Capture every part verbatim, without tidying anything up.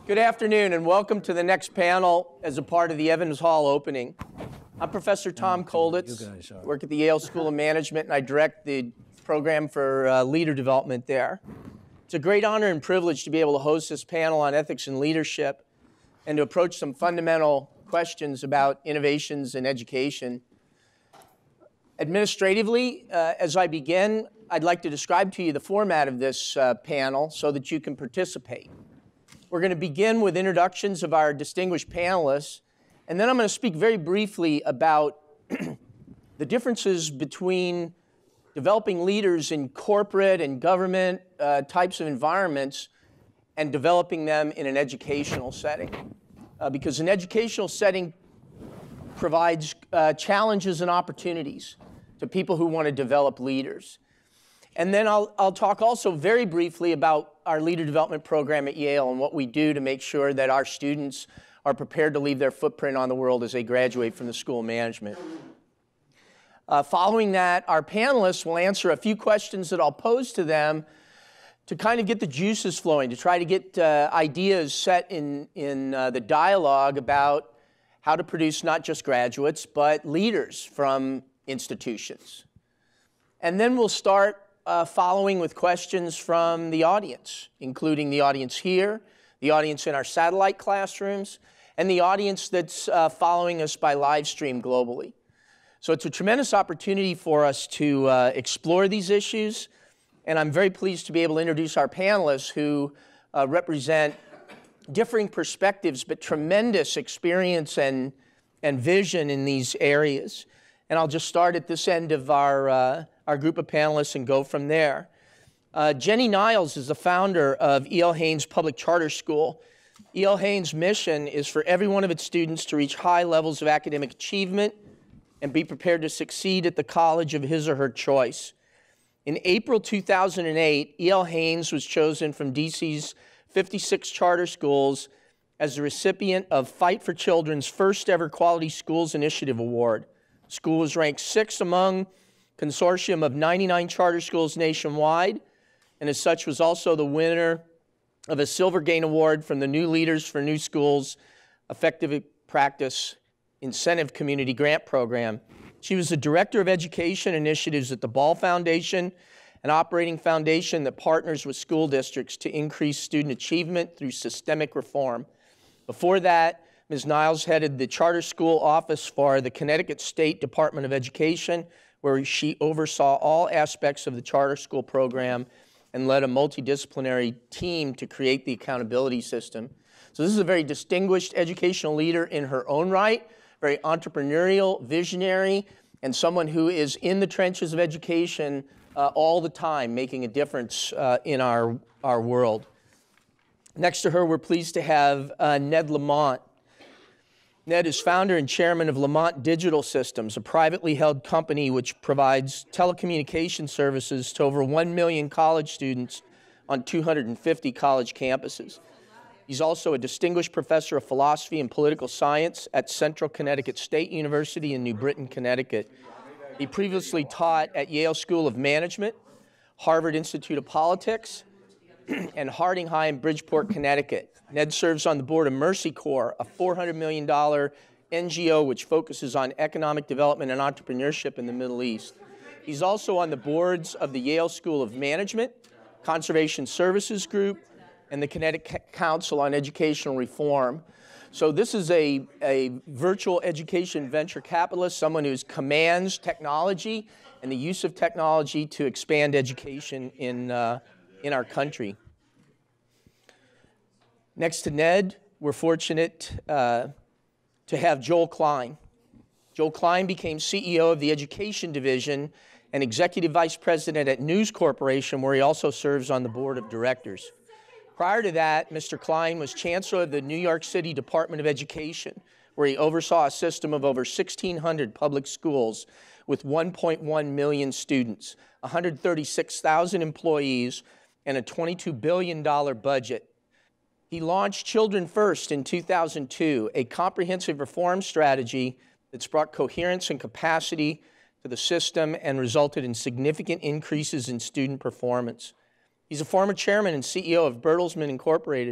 Good afternoon and welcome to the next panel as a part of the Evans Hall opening. I'm Professor Tom Kolditz, work at the Yale School of Management, and I direct the program for uh, leader development there. It's a great honor and privilege to be able to host this panel on ethics and leadership and to approach some fundamental questions about innovations in education. Administratively, uh, as I begin, I'd like to describe to you the format of this uh, panel so that you can participate. We're going to begin with introductions of our distinguished panelists, and then I'm going to speak very briefly about the differences between developing leaders in corporate and government uh, types of environments and developing them in an educational setting. Uh, because an educational setting provides uh, challenges and opportunities to people who want to develop leaders. And then I'll, I'll talk also very briefly about our leader development program at Yale and what we do to make sure that our students are prepared to leave their footprint on the world as they graduate from the School of Management. Uh, following that, our panelists will answer a few questions that I'll pose to them to kind of get the juices flowing, to try to get uh, ideas set in, in uh, the dialogue about how to produce not just graduates, but leaders from institutions. And then we'll start Uh, following with questions from the audience, including the audience here, the audience in our satellite classrooms, and the audience that's uh, following us by live stream globally. So it's a tremendous opportunity for us to uh, explore these issues, and I'm very pleased to be able to introduce our panelists who uh, represent differing perspectives but tremendous experience and, and vision in these areas. And I'll just start at this end of our uh, our group of panelists and go from there. Uh, Jenny Niles is the founder of E L Haynes Public Charter School. E L Haynes' mission is for every one of its students to reach high levels of academic achievement and be prepared to succeed at the college of his or her choice. In April two thousand eight, E L Haynes was chosen from D C's fifty-six charter schools as the recipient of Fight for Children's first ever Quality Schools Initiative Award. The school was ranked sixth among consortium of ninety-nine charter schools nationwide, and as such was also the winner of a Silver Gain Award from the New Leaders for New Schools Effective Practice Incentive Community Grant Program. She was the Director of Education Initiatives at the Ball Foundation, an operating foundation that partners with school districts to increase student achievement through systemic reform. Before that, Miz Niles headed the charter school office for the Connecticut State Department of Education, where she oversaw all aspects of the charter school program and led a multidisciplinary team to create the accountability system. So this is a very distinguished educational leader in her own right, very entrepreneurial, visionary, and someone who is in the trenches of education uh, all the time, making a difference uh, in our, our world. Next to her, we're pleased to have uh, Ned Lamont. Ned is founder and chairman of Lamont Digital Systems, a privately held company which provides telecommunication services to over one million college students on two hundred fifty college campuses. He's also a distinguished professor of philosophy and political science at Central Connecticut State University in New Britain, Connecticut. He previously taught at Yale School of Management, Harvard Institute of Politics, and Harding High in Bridgeport, Connecticut. Ned serves on the board of Mercy Corps, a four hundred million dollar N G O which focuses on economic development and entrepreneurship in the Middle East. He's also on the boards of the Yale School of Management, Conservation Services Group, and the Connecticut Council on Educational Reform. So this is a, a virtual education venture capitalist, someone who commands technology and the use of technology to expand education in, uh, in our country. Next to Ned, we're fortunate uh, to have Joel Klein. Joel Klein became C E O of the Education Division and Executive Vice President at News Corporation, where he also serves on the board of directors. Prior to that, Mister Klein was Chancellor of the New York City Department of Education, where he oversaw a system of over sixteen hundred public schools with one point one million students, one hundred thirty-six thousand employees, and a twenty-two billion dollar budget. He launched Children First in two thousand two, a comprehensive reform strategy that's brought coherence and capacity to the system and resulted in significant increases in student performance. He's a former chairman and C E O of Bertelsmann Incorporated,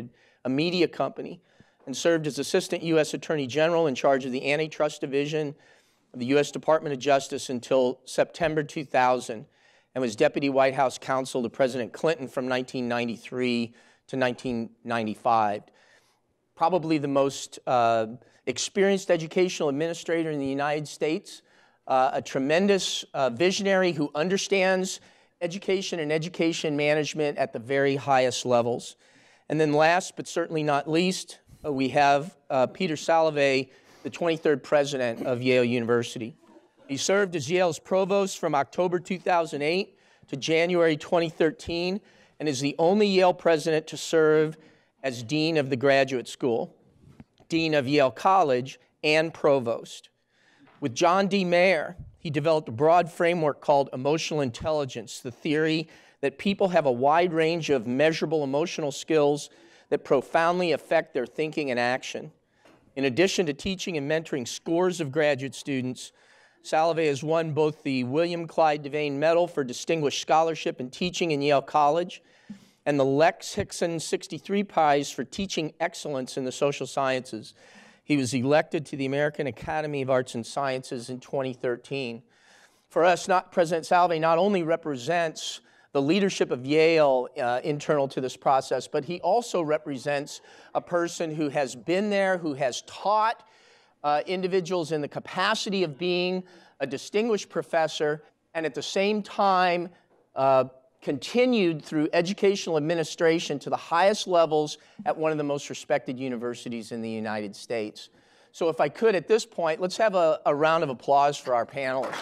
a media company, and served as Assistant U S Attorney General in charge of the Antitrust Division of the U S Department of Justice until September two thousand, and was Deputy White House Counsel to President Clinton from nineteen ninety-three to nineteen ninety-five. Probably the most uh, experienced educational administrator in the United States, uh, a tremendous uh, visionary who understands education and education management at the very highest levels. And then last, but certainly not least, uh, we have uh, Peter Salovey, the twenty-third president of Yale University. He served as Yale's provost from October two thousand eight to January twenty thirteen, and is the only Yale president to serve as dean of the graduate school, dean of Yale College, and provost. With John D. Mayer, he developed a broad framework called emotional intelligence, the theory that people have a wide range of measurable emotional skills that profoundly affect their thinking and action. In addition to teaching and mentoring scores of graduate students, Salovey has won both the William Clyde Devane Medal for Distinguished Scholarship in Teaching in Yale College and the Lex Hickson sixty-three Prize for Teaching Excellence in the Social Sciences. He was elected to the American Academy of Arts and Sciences in twenty thirteen. For us, not, President Salovey not only represents the leadership of Yale uh, internal to this process, but he also represents a person who has been there, who has taught uh, individuals in the capacity of being a distinguished professor, and at the same time uh, continued through educational administration to the highest levels at one of the most respected universities in the United States. So if I could, at this point, let's have a, a round of applause for our panelists.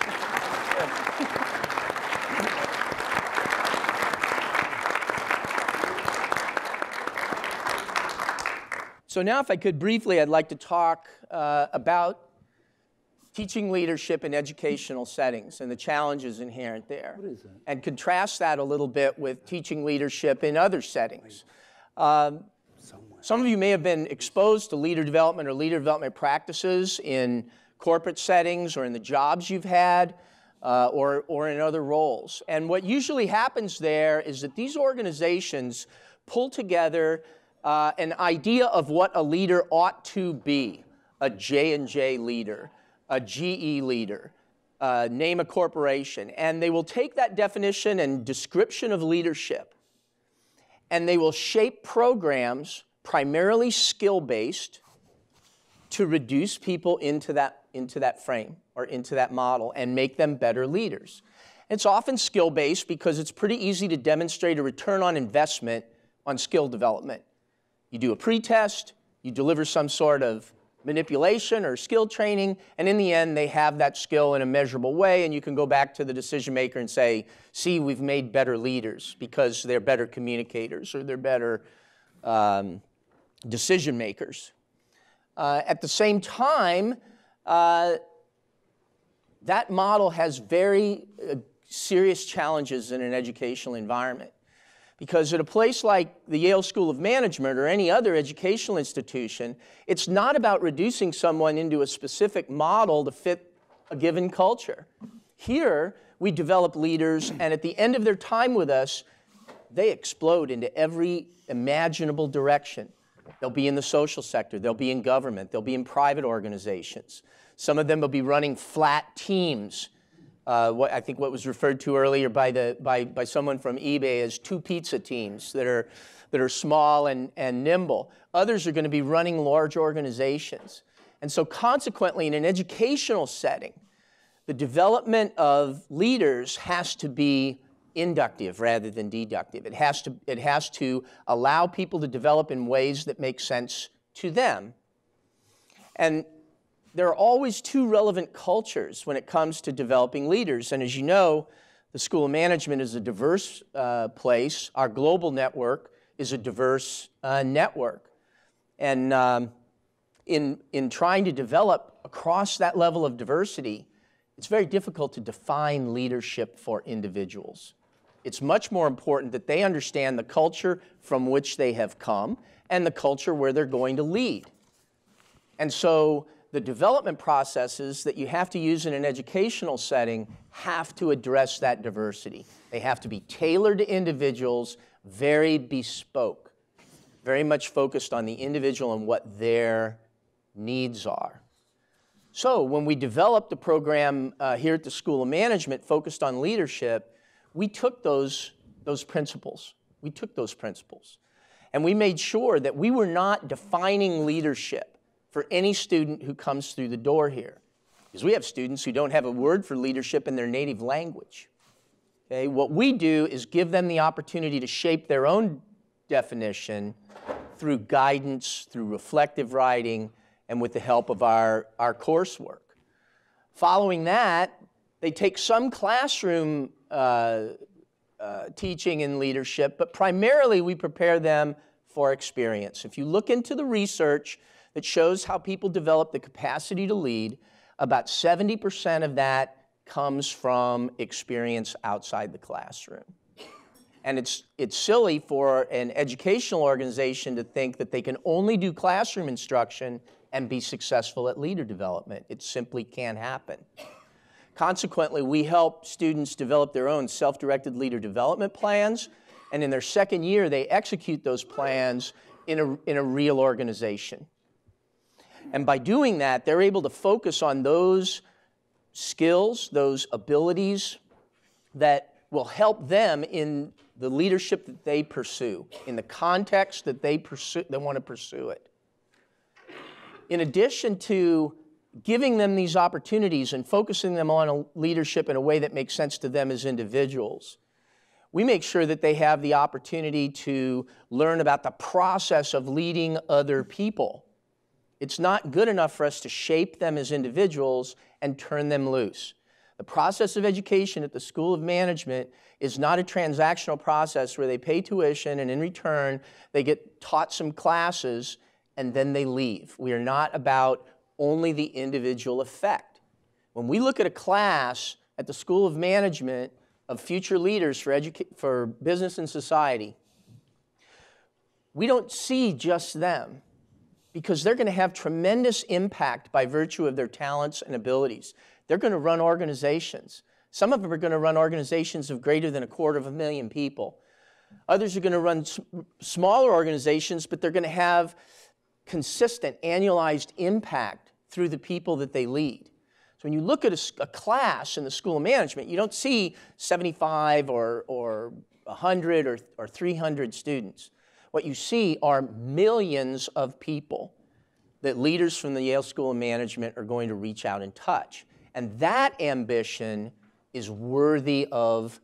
So now, if I could briefly, I'd like to talk uh, about teaching leadership in educational settings and the challenges inherent there. What is that? And contrast that a little bit with teaching leadership in other settings. Um, some of you may have been exposed to leader development or leader development practices in corporate settings or in the jobs you've had uh, or, or in other roles. And what usually happens there is that these organizations pull together uh, an idea of what a leader ought to be, a J and J leader, a G E leader, uh, name a corporation, and they will take that definition and description of leadership, and they will shape programs primarily skill-based to reduce people into that, into that frame or into that model and make them better leaders. It's often skill-based because it's pretty easy to demonstrate a return on investment on skill development. You do a pretest, you deliver some sort of manipulation or skill training, and in the end, they have that skill in a measurable way, and you can go back to the decision maker and say, see, we've made better leaders because they're better communicators or they're better um, decision makers. Uh, at the same time, uh, that model has very uh, serious challenges in an educational environment. Because at a place like the Yale School of Management or any other educational institution, it's not about reducing someone into a specific model to fit a given culture. Here, we develop leaders, and at the end of their time with us, they explode into every imaginable direction. They'll be in the social sector, they'll be in government, they'll be in private organizations. Some of them will be running flat teams. Uh, what I think what was referred to earlier by, the, by, by someone from eBay as two pizza teams that are, that are small and, and nimble. Others are going to be running large organizations. And so consequently, in an educational setting, the development of leaders has to be inductive rather than deductive. It has to, it has to allow people to develop in ways that make sense to them. And there are always two relevant cultures when it comes to developing leaders. And as you know, the School of Management is a diverse uh, place. Our global network is a diverse uh, network. And um, in, in trying to develop across that level of diversity, it's very difficult to define leadership for individuals. It's much more important that they understand the culture from which they have come and the culture where they're going to lead. And so the development processes that you have to use in an educational setting have to address that diversity. They have to be tailored to individuals, very bespoke. very much focused on the individual and what their needs are. So when we developed a program uh, here at the School of Management focused on leadership, we took those, those principles. We took those principles. And we made sure that we were not defining leadership for any student who comes through the door here. Because we have students who don't have a word for leadership in their native language. Okay? What we do is give them the opportunity to shape their own definition through guidance, through reflective writing, and with the help of our, our coursework. Following that, they take some classroom uh, uh, teaching in leadership, but primarily we prepare them for experience. If you look into the research that shows how people develop the capacity to lead, about seventy percent of that comes from experience outside the classroom. And it's, it's silly for an educational organization to think that they can only do classroom instruction and be successful at leader development. It simply can't happen. Consequently, we help students develop their own self-directed leader development plans, and in their second year, they execute those plans in a, in a real organization. And by doing that, they're able to focus on those skills, those abilities that will help them in the leadership that they pursue, in the context that they pursue, they want to pursue it. In addition to giving them these opportunities and focusing them on a leadership in a way that makes sense to them as individuals, we make sure that they have the opportunity to learn about the process of leading other people. It's not good enough for us to shape them as individuals and turn them loose. The process of education at the School of Management is not a transactional process where they pay tuition and in return they get taught some classes and then they leave. We are not about only the individual effect. When we look at a class at the School of Management of future leaders for, educa- for business and society, we don't see just them, because they're going to have tremendous impact by virtue of their talents and abilities. They're going to run organizations. Some of them are going to run organizations of greater than a quarter of a million people. Others are going to run smaller organizations, but they're going to have consistent, annualized impact through the people that they lead. So when you look at a, a class in the School of Management, you don't see seventy-five or, or one hundred or, or three hundred students. What you see are millions of people that leaders from the Yale School of Management are going to reach out and touch. And that ambition is worthy of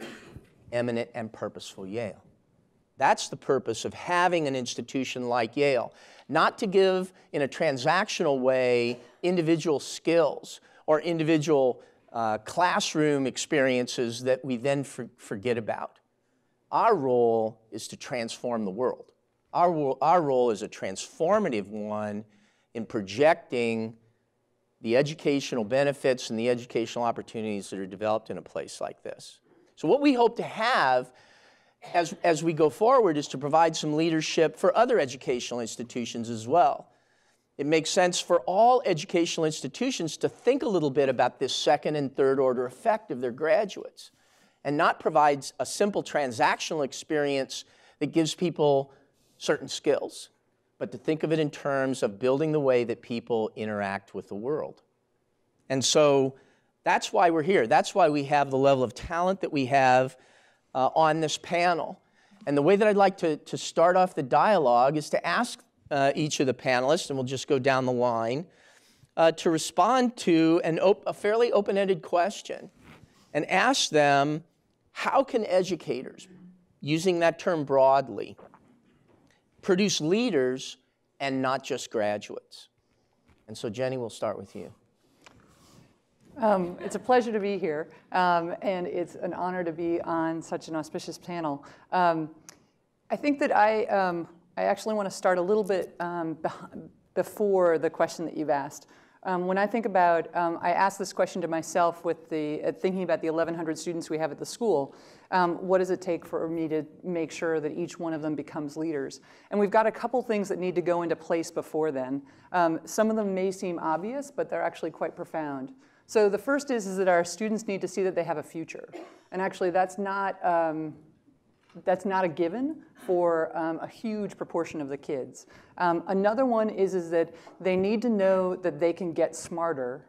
eminent and purposeful Yale. That's the purpose of having an institution like Yale. Not to give, in a transactional way, individual skills or individual uh, classroom experiences that we then for forget about. Our role is to transform the world. Our, our role is a transformative one in projecting the educational benefits and the educational opportunities that are developed in a place like this. So what we hope to have as, as we go forward is to provide some leadership for other educational institutions as well. It makes sense for all educational institutions to think a little bit about this second and third order effect of their graduates, and not provides a simple transactional experience that gives people certain skills, but to think of it in terms of building the way that people interact with the world. And so that's why we're here. That's why we have the level of talent that we have uh, on this panel. And the way that I'd like to, to start off the dialogue is to ask uh, each of the panelists, and we'll just go down the line, uh, to respond to an op a fairly open-ended question and ask them, how can educators, using that term broadly, produce leaders and not just graduates? And so, Jenny, we'll start with you. Um, it's a pleasure to be here, um, and it's an honor to be on such an auspicious panel. Um, I think that I, um, I actually want to start a little bit um, before the question that you've asked. Um, when I think about, um, I asked this question to myself with the, uh, thinking about the eleven hundred students we have at the school, um, what does it take for me to make sure that each one of them becomes leaders? And we've got a couple things that need to go into place before then. Um, some of them may seem obvious, but they're actually quite profound. So the first is, is that our students need to see that they have a future. And actually that's not, um, that's not a given for um, a huge proportion of the kids. Um, another one is, is that they need to know that they can get smarter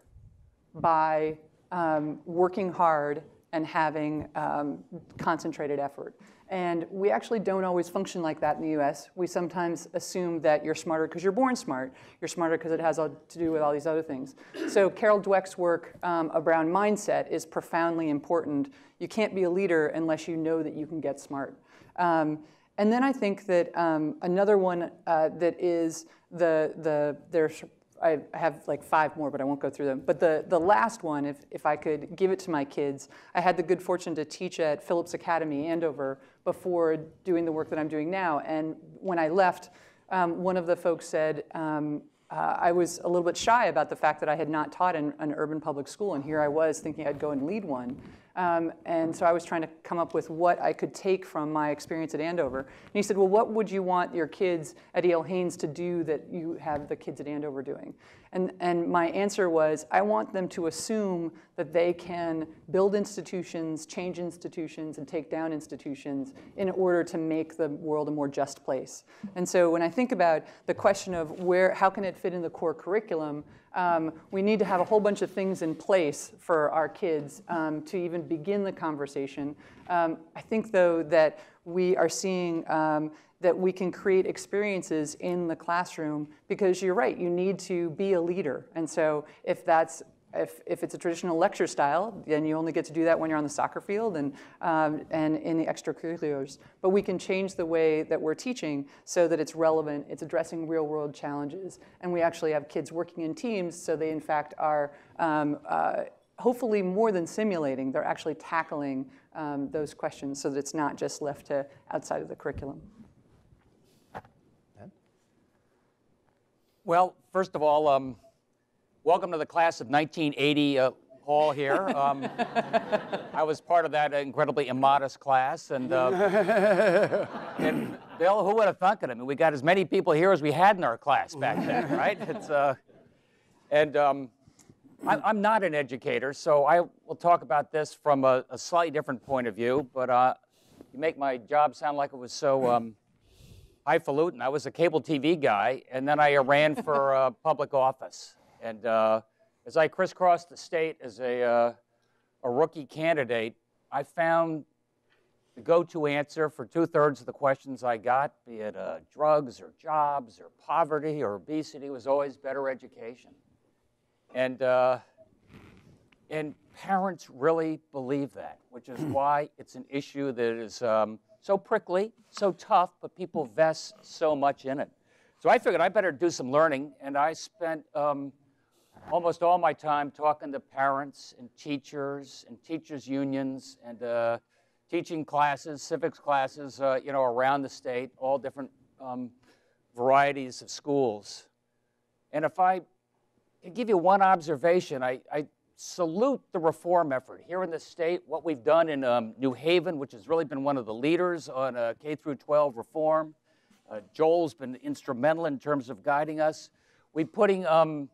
by um, working hard and having um, concentrated effort. And we actually don't always function like that in the U S. We sometimes assume that you're smarter because you're born smart. You're smarter because it has all to do with all these other things. So Carol Dweck's work um, around mindset is profoundly important. You can't be a leader unless you know that you can get smart. Um, and then I think that um, another one uh, that is the, the there's I have like five more, but I won't go through them. But the, the last one, if, if I could give it to my kids, I had the good fortune to teach at Phillips Academy, Andover, before doing the work that I'm doing now. And when I left, um, one of the folks said, um, uh, I was a little bit shy about the fact that I had not taught in an urban public school, and here I was thinking I'd go and lead one. Um, and so I was trying to come up with what I could take from my experience at Andover. And he said, well, what would you want your kids at Yale Haynes to do that you have the kids at Andover doing? And, and my answer was, I want them to assume that they can build institutions, change institutions, and take down institutions in order to make the world a more just place. And so when I think about the question of where, how can it fit in the core curriculum, Um, we need to have a whole bunch of things in place for our kids um, to even begin the conversation. Um, I think, though, that we are seeing um, that we can create experiences in the classroom because you're right, you need to be a leader. And so if that's If, if it's a traditional lecture style, then you only get to do that when you're on the soccer field and, um, and in the extracurriculars. But we can change the way that we're teaching so that it's relevant, it's addressing real world challenges, and we actually have kids working in teams so they in fact are um, uh, hopefully more than simulating, they're actually tackling um, those questions so that it's not just left to outside of the curriculum. Well, first of all, um, welcome to the class of nineteen eighty uh, hall here. Um, I was part of that incredibly immodest class, and, uh, and Bill, who would have thunk it? I mean, we got as many people here as we had in our class back then, right? It's, uh, and um, I, I'm not an educator, so I will talk about this from a, a slightly different point of view, but uh, you make my job sound like it was so um, highfalutin. I was a cable T V guy, and then I ran for uh, public office. And uh, as I crisscrossed the state as a, uh, a rookie candidate, I found the go-to answer for two-thirds of the questions I got, be it uh, drugs or jobs or poverty or obesity, was always better education. And, uh, and parents really believe that, which is why it's an issue that is um, so prickly, so tough, but people vest so much in it. So I figured I better do some learning, and I spent um, almost all my time talking to parents and teachers and teachers' unions and uh, teaching classes, civics classes, uh, you know, around the state, all different um, varieties of schools. And if I can give you one observation, I, I salute the reform effort here in the state, what we've done in um, New Haven, which has really been one of the leaders on uh, K through twelve reform. Uh, Joel's been instrumental in terms of guiding us. We're putting um,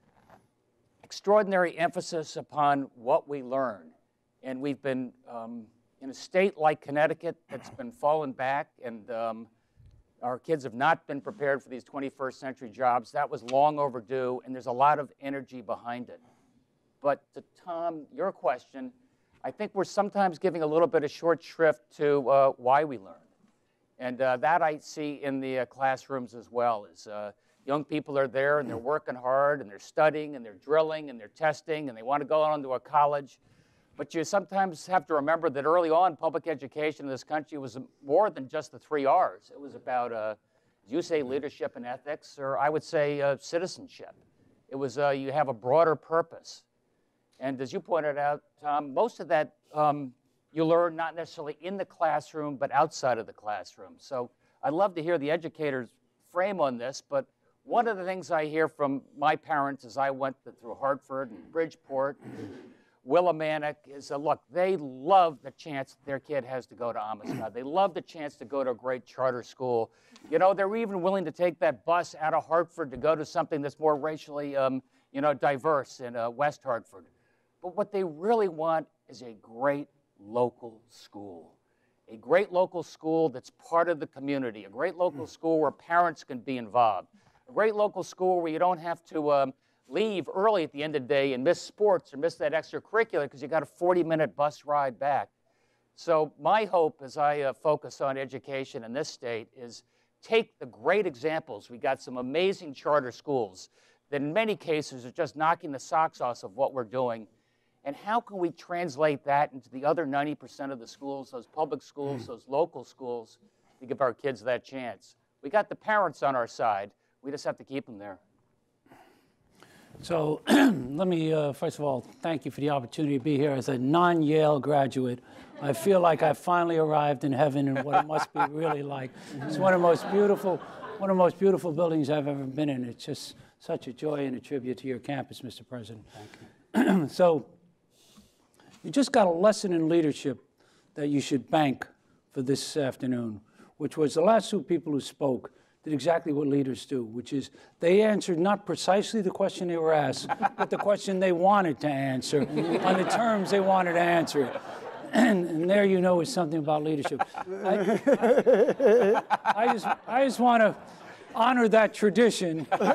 extraordinary emphasis upon what we learn. And we've been um, in a state like Connecticut that's been fallen back, and um, our kids have not been prepared for these twenty-first century jobs. That was long overdue, and there's a lot of energy behind it. But to Tom, your question, I think we're sometimes giving a little bit of short shrift to uh, why we learn. And uh, that I see in the uh, classrooms as well. Is uh, young people are there and they're working hard and they're studying and they're drilling and they're testing and they want to go on to a college. But you sometimes have to remember that early on, public education in this country was more than just the three R's. It was about, uh, as you say, leadership and ethics, or I would say uh, citizenship. It was uh, you have a broader purpose. And as you pointed out, Tom, most of that um, you learn not necessarily in the classroom, but outside of the classroom. So I'd love to hear the educator's frame on this, but one of the things I hear from my parents as I went through Hartford and Bridgeport, Willimantic, is that, look, they love the chance their kid has to go to Amistad. They love the chance to go to a great charter school. You know, they're even willing to take that bus out of Hartford to go to something that's more racially, um, you know, diverse in uh, West Hartford. But what they really want is a great local school. a great local school that's part of the community, a great local school where parents can be involved, a great local school where you don't have to um, leave early at the end of the day and miss sports or miss that extracurricular because you got a forty minute bus ride back. So my hope as I uh, focus on education in this state is take the great examples. We got some amazing charter schools that in many cases are just knocking the socks off of what we're doing. And how can we translate that into the other ninety percent of the schools, those public schools, those local schools, to give our kids that chance? We got the parents on our side. We just have to keep them there. So let me, uh, first of all, thank you for the opportunity to be here as a non-Yale graduate. I feel like I finally arrived in heaven and what it must be really like. It's one of the most beautiful, one of the most beautiful buildings I've ever been in. It's just such a joy and a tribute to your campus, Mister President. Thank you. So you just got a lesson in leadership that you should bank for this afternoon, which was the last two people who spoke did exactly what leaders do, which is they answered not precisely the question they were asked, but the question they wanted to answer on the terms they wanted to answer it. And, and there you know is something about leadership. I, I, I just, I just want to honor that tradition. But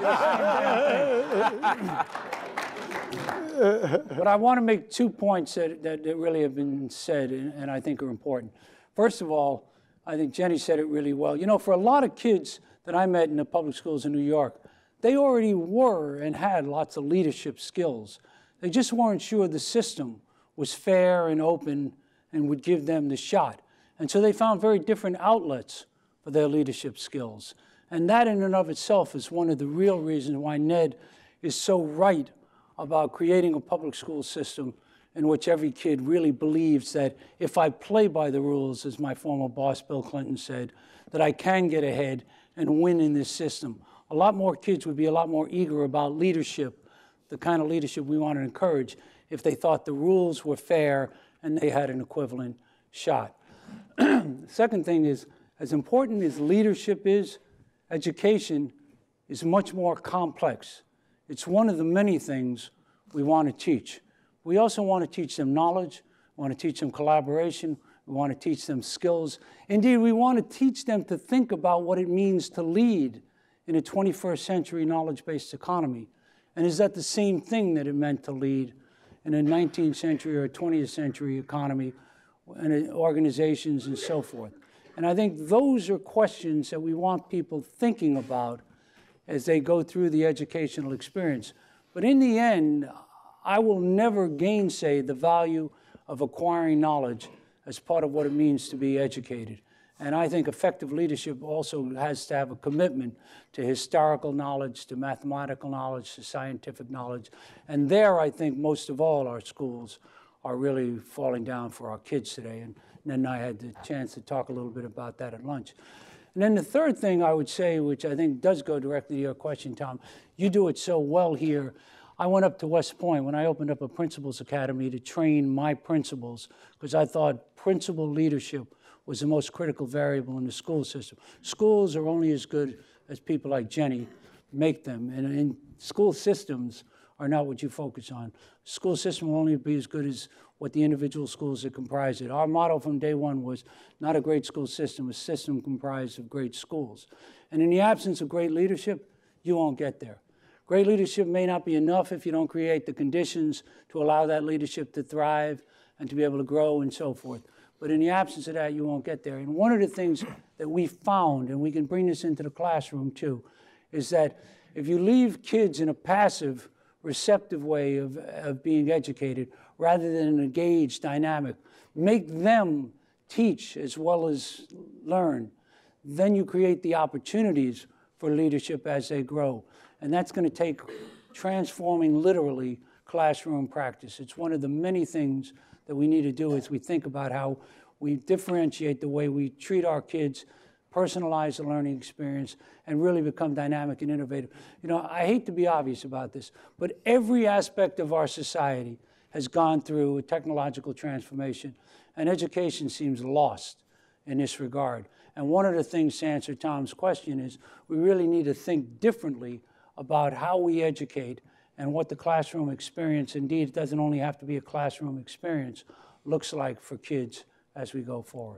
I want to make two points that, that, that really have been said and, and I think are important. First of all, I think Jenny said it really well. You know, for a lot of kids that I met in the public schools in New York, they already were and had lots of leadership skills. They just weren't sure the system was fair and open and would give them the shot. And so they found very different outlets for their leadership skills. And that in and of itself is one of the real reasons why Ned is so right about creating a public school system in which every kid really believes that if I play by the rules, as my former boss Bill Clinton said, that I can get ahead and win in this system. A lot more kids would be a lot more eager about leadership, the kind of leadership we want to encourage, if they thought the rules were fair and they had an equivalent shot. The second thing is, as important as leadership is, education is much more complex. It's one of the many things we want to teach. We also want to teach them knowledge, we want to teach them collaboration, we want to teach them skills. Indeed, we want to teach them to think about what it means to lead in a twenty-first century knowledge-based economy. And is that the same thing that it meant to lead in a nineteenth century or twentieth century economy and organizations and so forth? And I think those are questions that we want people thinking about as they go through the educational experience. But in the end, I will never gainsay the value of acquiring knowledge as part of what it means to be educated. And I think effective leadership also has to have a commitment to historical knowledge, to mathematical knowledge, to scientific knowledge. And there, I think, most of all, our schools are really falling down for our kids today. And then I had the chance to talk a little bit about that at lunch. And then the third thing I would say, which I think does go directly to your question, Tom, you do it so well here. I went up to West Point when I opened up a principals academy to train my principals because I thought principal leadership was the most critical variable in the school system. Schools are only as good as people like Jenny make them, and, and school systems are not what you focus on. School system will only be as good as what the individual schools that comprise it. Our motto from day one was not a great school system, a system comprised of great schools. And in the absence of great leadership, you won't get there. Great leadership may not be enough if you don't create the conditions to allow that leadership to thrive and to be able to grow and so forth. But in the absence of that, you won't get there. And one of the things that we found, and we can bring this into the classroom too, is that if you leave kids in a passive, receptive way of, of being educated rather than an engaged, dynamic, make them teach as well as learn, then you create the opportunities for leadership as they grow. And that's going to take transforming literally classroom practice. It's one of the many things that we need to do as we think about how we differentiate the way we treat our kids, personalize the learning experience, and really become dynamic and innovative. You know, I hate to be obvious about this, but every aspect of our society has gone through a technological transformation, and education seems lost in this regard. And one of the things to answer Tom's question is we really need to think differently about how we educate and what the classroom experience, indeed, it doesn't only have to be a classroom experience, looks like for kids as we go forward.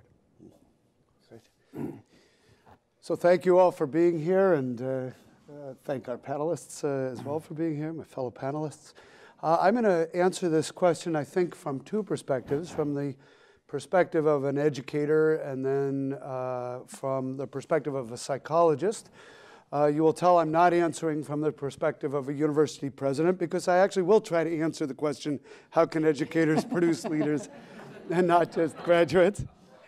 Great. So thank you all for being here, and uh, uh, thank our panelists uh, as well for being here, my fellow panelists. Uh, I'm going to answer this question, I think, from two perspectives, from the perspective of an educator and then uh, from the perspective of a psychologist. Uh, you will tell I'm not answering from the perspective of a university president, because I actually will try to answer the question, how can educators produce leaders and not just graduates?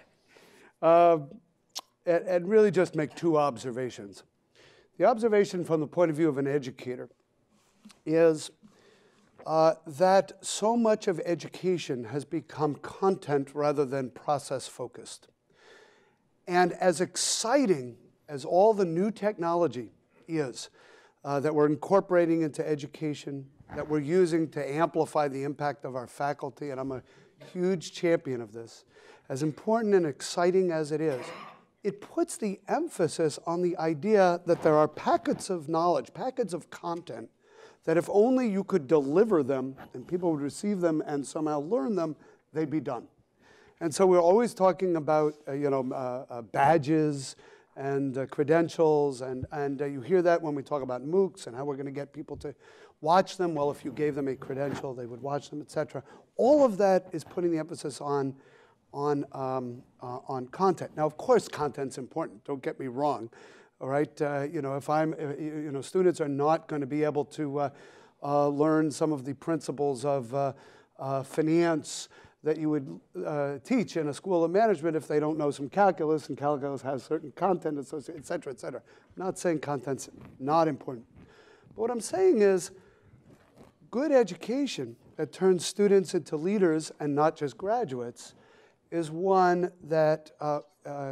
Uh, and, and really just make two observations. The observation from the point of view of an educator is uh, that so much of education has become content rather than process-focused. And as exciting as all the new technology is uh, that we're incorporating into education, that we're using to amplify the impact of our faculty, and I'm a huge champion of this, as important and exciting as it is, it puts the emphasis on the idea that there are packets of knowledge, packets of content, that if only you could deliver them and people would receive them and somehow learn them, they'd be done. And so we're always talking about uh, you know, uh, uh, badges and uh, credentials, and, and uh, you hear that when we talk about MOOCs and how we're going to get people to watch them. Well, if you gave them a credential, they would watch them, et cetera. All of that is putting the emphasis on, on, um, uh, on content. Now, of course, content's important. Don't get me wrong. All right, uh, you know, if I'm, uh, you know, students are not going to be able to uh, uh, learn some of the principles of uh, uh, finance that you would uh, teach in a school of management if they don't know some calculus, and calculus has certain content associated, et cetera, et cetera. I'm not saying content's not important. But what I'm saying is good education that turns students into leaders and not just graduates is one that uh, uh,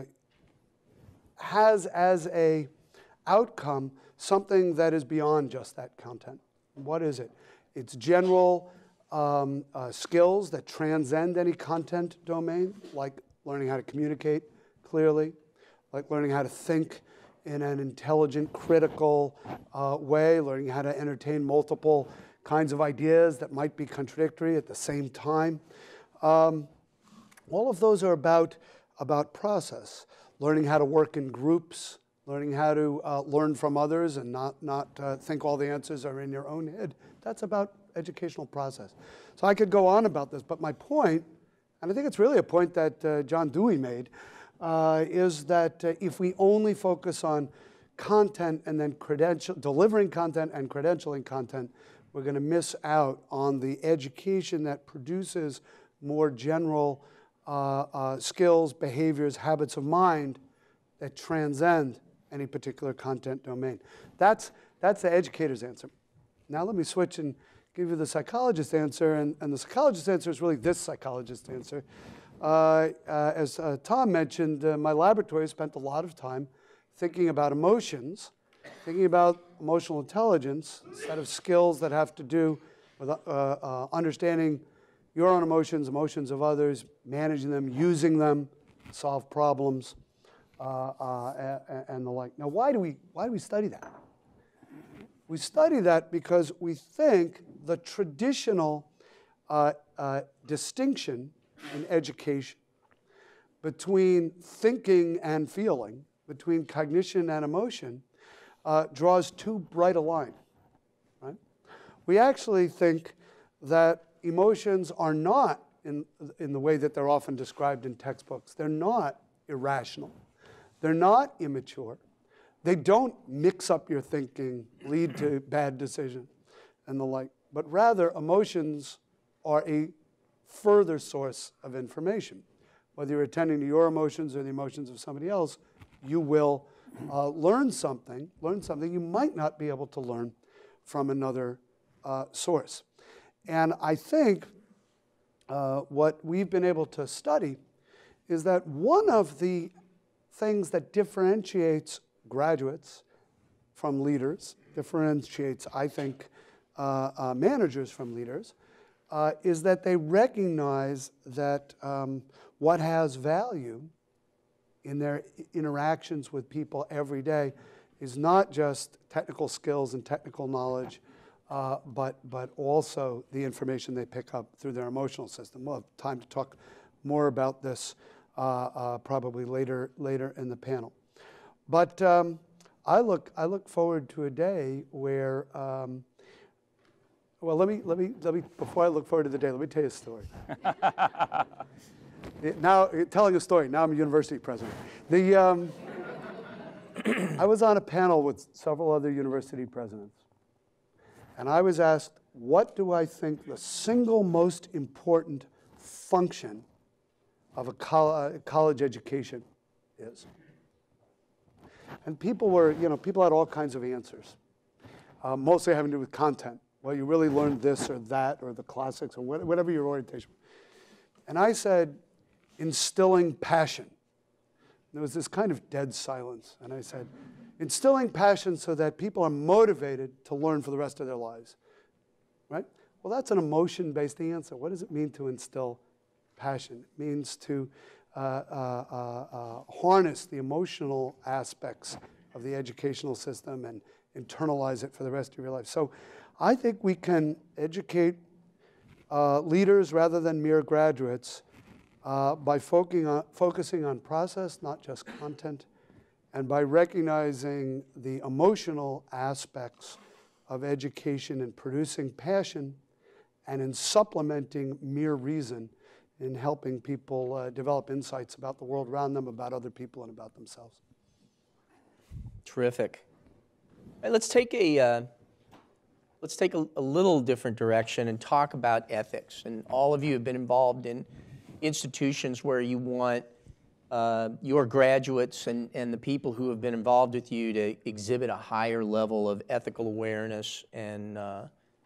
has as a outcome something that is beyond just that content. What is it? It's general um, uh, skills that transcend any content domain, like learning how to communicate clearly, like learning how to think in an intelligent, critical uh, way, learning how to entertain multiple kinds of ideas that might be contradictory at the same time. Um, all of those are about, about process. Learning how to work in groups, learning how to uh, learn from others and not, not uh, think all the answers are in your own head. That's about educational process. So I could go on about this, but my point, and I think it's really a point that uh, John Dewey made, uh, is that uh, if we only focus on content and then credential, delivering content and credentialing content, we're going to miss out on the education that produces more general Uh, uh, skills, behaviors, habits of mind that transcend any particular content domain. That's, that's the educator's answer. Now let me switch and give you the psychologist's answer, and, and the psychologist's answer is really this psychologist's answer. Uh, uh, as uh, Tom mentioned, uh, my laboratory spent a lot of time thinking about emotions, thinking about emotional intelligence, a set of skills that have to do with uh, uh, understanding your own emotions, emotions of others, managing them, using them, solve problems, uh, uh, and, and the like. Now, why do we why do we study that? We study that because we think the traditional uh, uh, distinction in education between thinking and feeling, between cognition and emotion, uh, draws too bright a line. Right? We actually think that emotions are not, in, in the way that they're often described in textbooks, they're not irrational. They're not immature. They don't mix up your thinking, lead to bad decisions, and the like. But rather, emotions are a further source of information. Whether you're attending to your emotions or the emotions of somebody else, you will uh, learn something, learn something you might not be able to learn from another uh, source. And I think uh, what we've been able to study is that one of the things that differentiates graduates from leaders, differentiates, I think, uh, uh, managers from leaders, uh, is that they recognize that um, what has value in their interactions with people every day is not just technical skills and technical knowledge, Uh, but, but also the information they pick up through their emotional system. We'll have time to talk more about this uh, uh, probably later later in the panel. But um, I look I look forward to a day where. Um, well, let me let me let me before I look forward to the day, let me tell you a story. it, now, telling a story. Now I'm a university president. The um, I was on a panel with several other university presidents, and I was asked, what do I think the single most important function of a col college education is? And people were, you know, people had all kinds of answers, uh, mostly having to do with content. Well, you really learned this or that or the classics or whatever your orientation. And I said, instilling passion. There was this kind of dead silence. And I said, instilling passion so that people are motivated to learn for the rest of their lives. Right? Well, that's an emotion-based answer. What does it mean to instill passion? It means to uh, uh, uh, uh, harness the emotional aspects of the educational system and internalize it for the rest of your life. So I think we can educate uh, leaders rather than mere graduates uh, by focusing on, focusing on process, not just content, and by recognizing the emotional aspects of education and producing passion, and in supplementing mere reason in helping people uh, develop insights about the world around them, about other people, and about themselves. Terrific. All right, let's take a uh, let's take a, a little different direction and talk about ethics. And all of you have been involved in institutions where you want uh, your graduates and, and the people who have been involved with you to exhibit a higher level of ethical awareness and uh,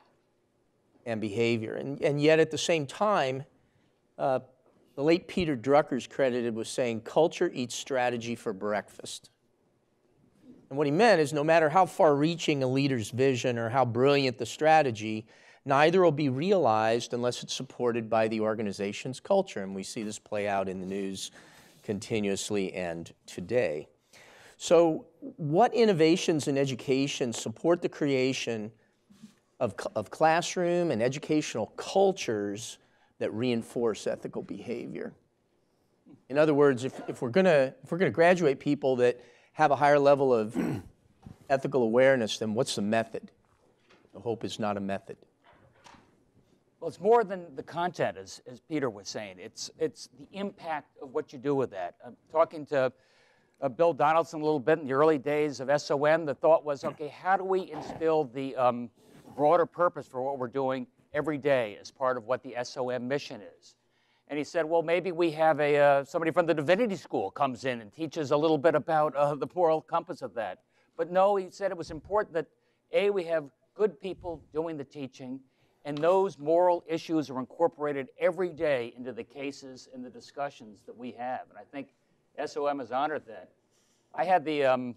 and behavior. And, and yet at the same time, uh, the late Peter Drucker's credited with saying, culture eats strategy for breakfast. And what he meant is no matter how far-reaching a leader's vision or how brilliant the strategy, neither will be realized unless it's supported by the organization's culture. And we see this play out in the news continuously and today. So what innovations in education support the creation of, of classroom and educational cultures that reinforce ethical behavior? In other words, if, if we're gonna if we're gonna graduate people that have a higher level of ethical awareness, then what's the method? The hope is not a method. Well, it's more than the content, as, as Peter was saying. It's, it's the impact of what you do with that. I'm talking to uh, Bill Donaldson a little bit in the early days of S O M. The thought was, okay, how do we instill the um, broader purpose for what we're doing every day as part of what the S O M mission is? And he said, well, maybe we have a, uh, somebody from the divinity school comes in and teaches a little bit about uh, the moral compass of that. But no, he said it was important that, A, we have good people doing the teaching, and those moral issues are incorporated every day into the cases and the discussions that we have. And I think S O M has honored that. I had the, um,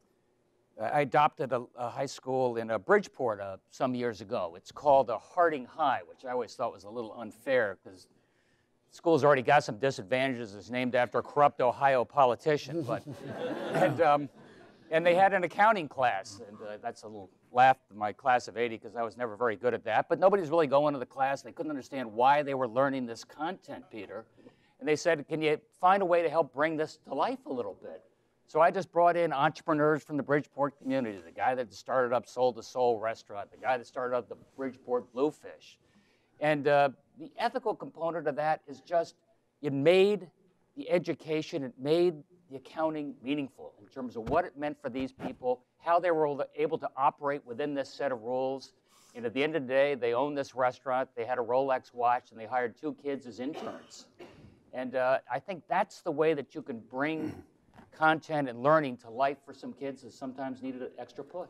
I adopted a, a high school in uh, Bridgeport uh, some years ago. It's called a Harding High, which I always thought was a little unfair because the school's already got some disadvantages. It's named after a corrupt Ohio politician. But, and, um, and they had an accounting class, and uh, that's a little laugh in my class of eighty because I was never very good at that. But nobody's really going to the class. They couldn't understand why they were learning this content, Peter. And they said, can you find a way to help bring this to life a little bit? So I just brought in entrepreneurs from the Bridgeport community, the guy that started up Soul to Soul restaurant, the guy that started up the Bridgeport Bluefish. And uh, the ethical component of that is just, it made the education, it made the accounting meaningful in terms of what it meant for these people, how they were able to operate within this set of rules. And at the end of the day, they owned this restaurant, they had a Rolex watch, and they hired two kids as interns. And uh, I think that's the way that you can bring content and learning to life for some kids that sometimes needed an extra push.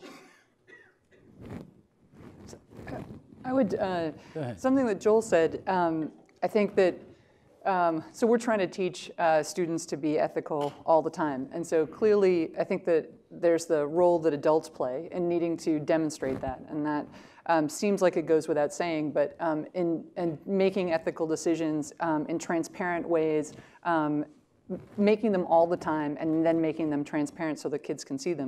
I would, uh, something that Joel said, um, I think that, um, so we're trying to teach uh, students to be ethical all the time. And so clearly, I think that there's the role that adults play in needing to demonstrate that. And that um, seems like it goes without saying, but um, in, in making ethical decisions um, in transparent ways, um, making them all the time and then making them transparent so the kids can see them.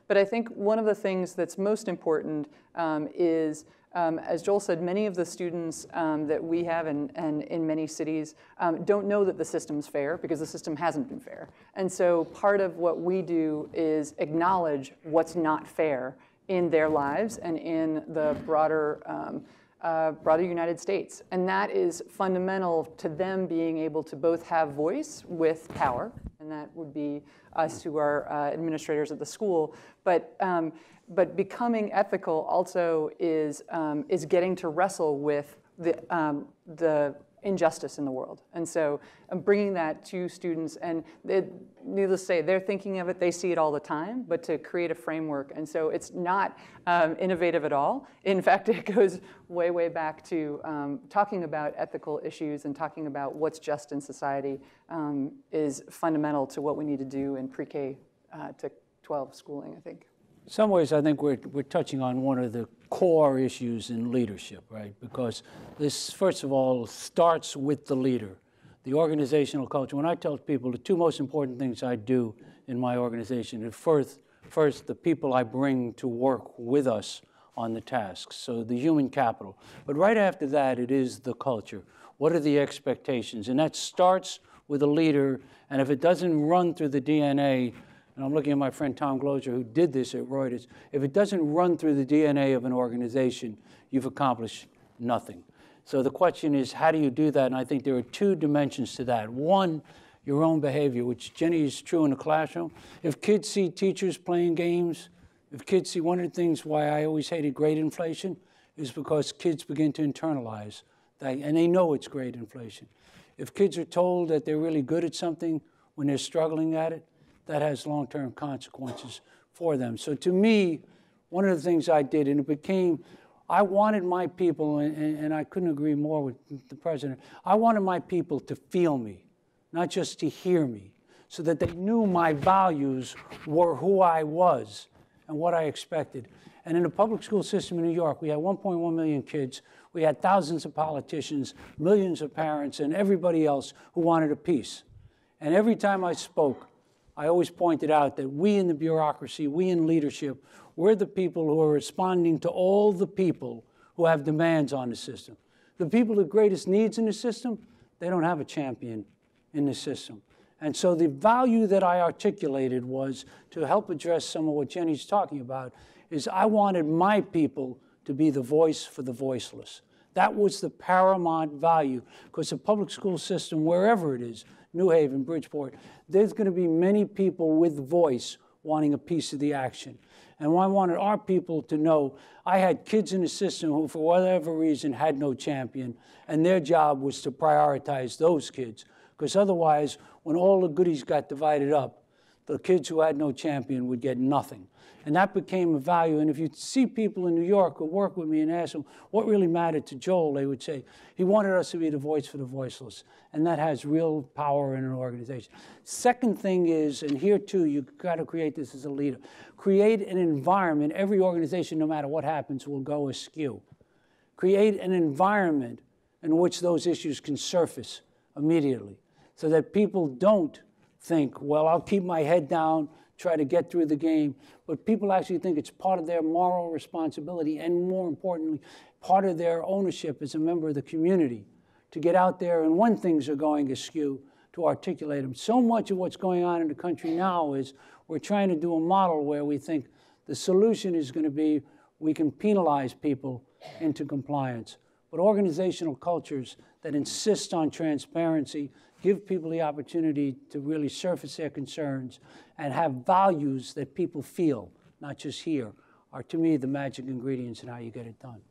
But I think one of the things that's most important um, is, um, as Joel said, many of the students um, that we have and, and in many cities um, don't know that the system's fair because the system hasn't been fair. And so part of what we do is acknowledge what's not fair in their lives and in the broader um, Uh, broader United States. And that is fundamental to them being able to both have voice with power, and that would be us who are uh, administrators at the school, but, um, but becoming ethical also is, um, is getting to wrestle with the, um, the injustice in the world. And so I'm bringing that to students, and it, needless to say, they're thinking of it, they see it all the time, but to create a framework. And so it's not um, innovative at all. In fact, it goes way, way back to um, talking about ethical issues and talking about what's just in society um, is fundamental to what we need to do in pre-K uh, to twelve schooling, I think. In some ways, I think we're, we're touching on one of the core issues in leadership, right? Because this, first of all, starts with the leader, the organizational culture. When I tell people the two most important things I do in my organization is first, first the people I bring to work with us on the tasks, so the human capital. But right after that, it is the culture. What are the expectations? And that starts with a leader, and if it doesn't run through the D N A, and I'm looking at my friend Tom Gloser, who did this at Reuters, if it doesn't run through the D N A of an organization, you've accomplished nothing. So the question is, how do you do that? And I think there are two dimensions to that. One, your own behavior, which, Jenny, is true in the classroom. If kids see teachers playing games, if kids see, one of the things why I always hated grade inflation is because kids begin to internalize that, and they know it's grade inflation. If kids are told that they're really good at something when they're struggling at it, that has long-term consequences for them. So to me, one of the things I did, and it became, I wanted my people, and, and I couldn't agree more with the president, I wanted my people to feel me, not just to hear me, so that they knew my values were who I was and what I expected. And in the public school system in New York, we had one point one million kids. We had thousands of politicians, millions of parents, and everybody else who wanted a piece. And every time I spoke, I always pointed out that we in the bureaucracy, we in leadership, we're the people who are responding to all the people who have demands on the system. The people with greatest needs in the system, they don't have a champion in the system. And so the value that I articulated was to help address some of what Jenny's talking about, is I wanted my people to be the voice for the voiceless. That was the paramount value, because the public school system, wherever it is, New Haven, Bridgeport, there's going to be many people with voice wanting a piece of the action. And I wanted our people to know I had kids in the system who, for whatever reason, had no champion, and their job was to prioritize those kids. Because otherwise, when all the goodies got divided up, the kids who had no champion would get nothing. And that became a value. And if you see people in New York who work with me and ask them what really mattered to Joel, they would say, he wanted us to be the voice for the voiceless. And that has real power in an organization. Second thing is, and here too, you've got to create this as a leader. Create an environment. Every organization, no matter what happens, will go askew. Create an environment in which those issues can surface immediately, so that people don't think, well, I'll keep my head down, try to get through the game, but people actually think it's part of their moral responsibility, and more importantly, part of their ownership as a member of the community, to get out there and when things are going askew, to articulate them. So much of what's going on in the country now is we're trying to do a model where we think the solution is going to be we can penalize people into compliance. But organizational cultures that insist on transparency, give people the opportunity to really surface their concerns, and have values that people feel, not just hear, are to me the magic ingredients in how you get it done.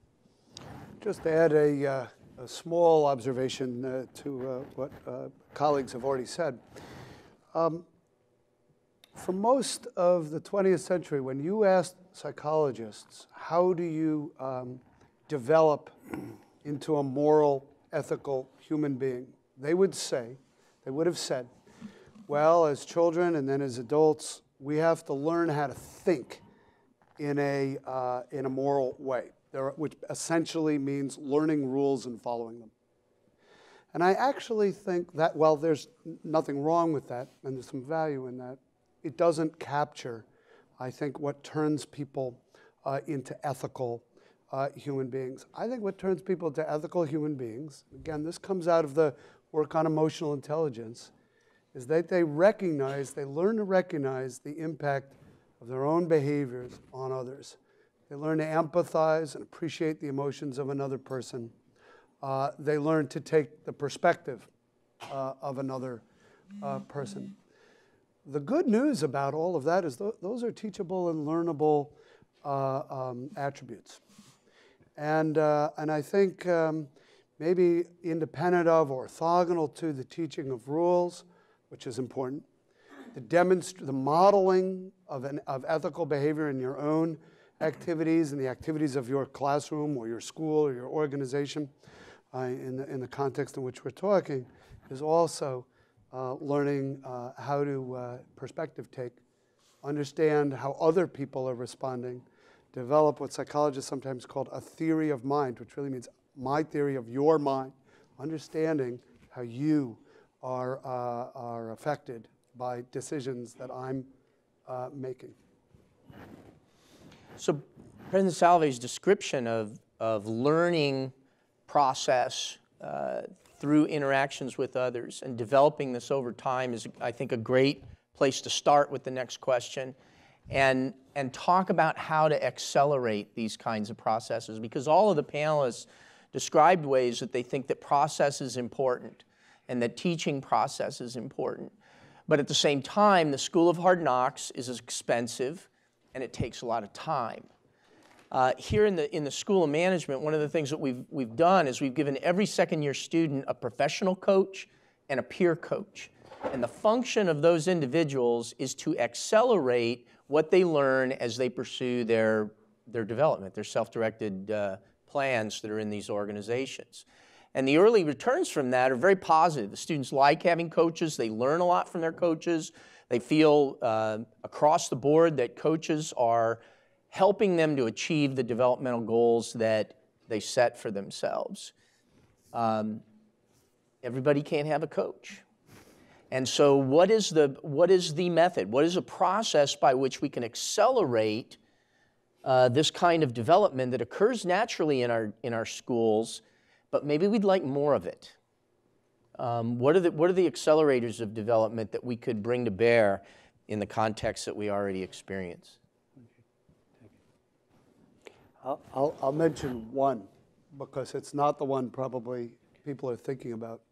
Just to add a, uh, a small observation uh, to uh, what uh, colleagues have already said. Um, for most of the twentieth century, when you asked psychologists, how do you um, develop into a moral, ethical human being, they would say, they would have said, well, as children and then as adults, we have to learn how to think in a, uh, in a moral way, there are, which essentially means learning rules and following them. And I actually think that, while there's nothing wrong with that, and there's some value in that, it doesn't capture I think, what turns people uh, into ethical uh, human beings. I think what turns people into ethical human beings, again, this comes out of the work on emotional intelligence, is that they recognize, they learn to recognize the impact of their own behaviors on others. They learn to empathize and appreciate the emotions of another person. Uh, they learn to take the perspective uh, of another uh, person. The good news about all of that is th those are teachable and learnable uh, um, attributes. And, uh, and I think um, maybe independent of or orthogonal to the teaching of rules, which is important, the, demonst the modeling of, an, of ethical behavior in your own activities and the activities of your classroom or your school or your organization uh, in, the, in the context in which we're talking is also uh, learning uh, how to uh, perspective take, understand how other people are responding, develop what psychologists sometimes call a theory of mind, which really means my theory of your mind, understanding how you are, uh, are affected by decisions that I'm uh, making. So President Salovey's description of, of learning process uh, through interactions with others and developing this over time is, I think, a great place to start with the next question and, and talk about how to accelerate these kinds of processes, because all of the panelists described ways that they think that process is important and that teaching process is important. But at the same time, the School of Hard Knocks is expensive and it takes a lot of time. Uh, here in the, in the School of Management, one of the things that we've, we've done is we've given every second year student a professional coach and a peer coach. And the function of those individuals is to accelerate what they learn as they pursue their, their development, their self-directed uh, plans that are in these organizations. And the early returns from that are very positive. The students like having coaches. They learn a lot from their coaches. They feel uh, across the board that coaches are helping them to achieve the developmental goals that they set for themselves. Um, everybody can't have a coach. And so what is the, what is the method? What is a process by which we can accelerate uh, this kind of development that occurs naturally in our, in our schools, but maybe we'd like more of it? Um, what are the, what are the accelerators of development that we could bring to bear in the context that we already experience? I'll, I'll, I'll mention one, because it's not the one probably people are thinking about.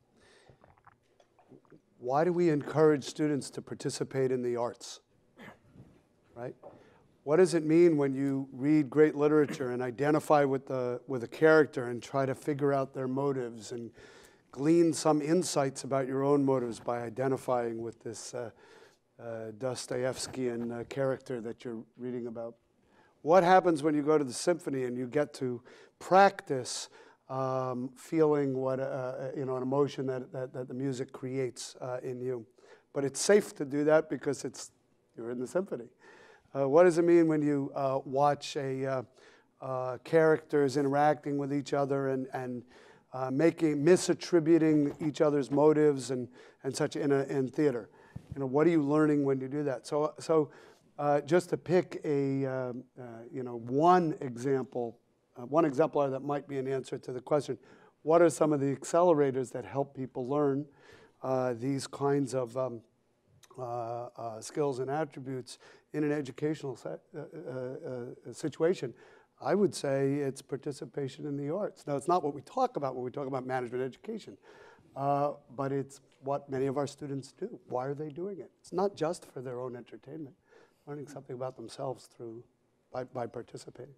Why do we encourage students to participate in the arts, right? What does it mean when you read great literature and identify with, the, with a character and try to figure out their motives and glean some insights about your own motives by identifying with this uh, uh, Dostoevskian uh, character that you're reading about? What happens when you go to the symphony and you get to practice um, feeling what, uh, you know, an emotion that, that, that the music creates uh, in you? But it's safe to do that because it's, you're in the symphony. Uh, what does it mean when you uh, watch a, uh, uh, characters interacting with each other and, and uh, making, misattributing each other's motives and, and such in, a, in theater? You know, what are you learning when you do that? So, so uh, just to pick a, uh, uh, you know, one example, uh, one exemplar that might be an answer to the question, what are some of the accelerators that help people learn uh, these kinds of um, uh, uh, skills and attributes in an educational set, uh, uh, uh, situation? I would say it's participation in the arts. Now, it's not what we talk about when we talk about management education, uh, but it's what many of our students do. Why are they doing it? It's not just for their own entertainment, learning something about themselves through, by, by participating.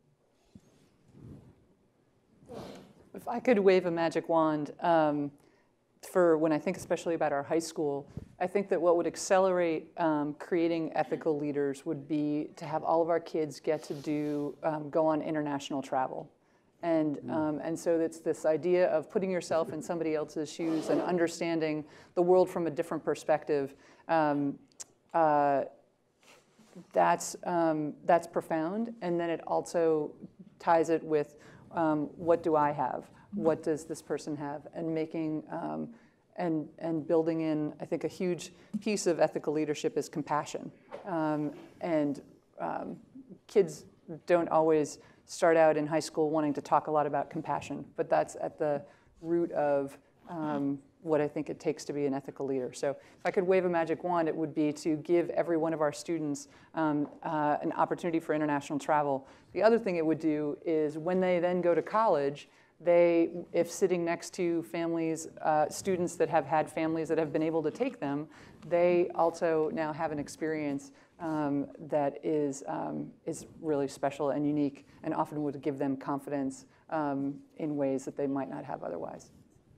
If I could wave a magic wand, um, for when I think especially about our high school, I think that what would accelerate um, creating ethical leaders would be to have all of our kids get to do, um, go on international travel. And, um, and so it's this idea of putting yourself in somebody else's shoes and understanding the world from a different perspective. Um, uh, that's, um, that's profound. And then it also ties it with um, what do I have? What does this person have? And making, um, and, and building in, I think a huge piece of ethical leadership is compassion. Um, and um, kids don't always start out in high school wanting to talk a lot about compassion, but that's at the root of um, what I think it takes to be an ethical leader. So if I could wave a magic wand, it would be to give every one of our students um, uh, an opportunity for international travel. The other thing it would do is when they then go to college, they, if sitting next to families, uh, students that have had families that have been able to take them, they also now have an experience um, that is, um, is really special and unique, and often would give them confidence um, in ways that they might not have otherwise.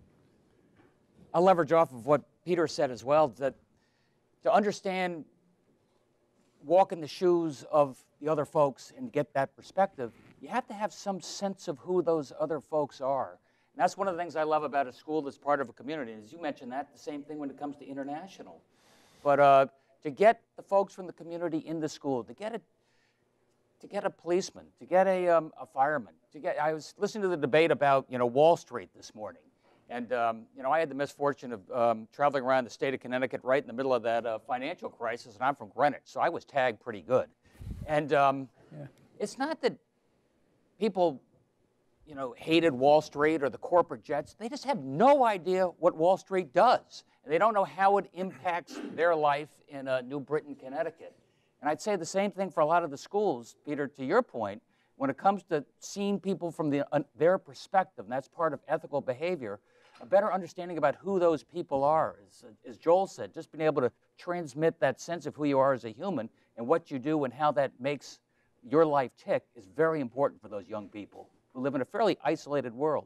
I'll leverage off of what Peter said as well, that to understand, walk in the shoes of the other folks and get that perspective, you have to have some sense of who those other folks are. And that's one of the things I love about a school that's part of a community. As you mentioned that, the same thing when it comes to international. But uh, to get the folks from the community in the school, to get a, to get a policeman, to get a, um, a fireman, to get, I was listening to the debate about, you know, Wall Street this morning. And, um, you know, I had the misfortune of um, traveling around the state of Connecticut right in the middle of that uh, financial crisis, and I'm from Greenwich, so I was tagged pretty good. And um, yeah. It's not that people, you know, hated Wall Street or the corporate jets. They just have no idea what Wall Street does. And they don't know how it impacts their life in uh, New Britain, Connecticut. And I'd say the same thing for a lot of the schools, Peter, to your point, when it comes to seeing people from the, uh, their perspective, and that's part of ethical behavior, a better understanding about who those people are. As, as Joel said, just being able to transmit that sense of who you are as a human and what you do and how that makes your life tick is very important for those young people who live in a fairly isolated world.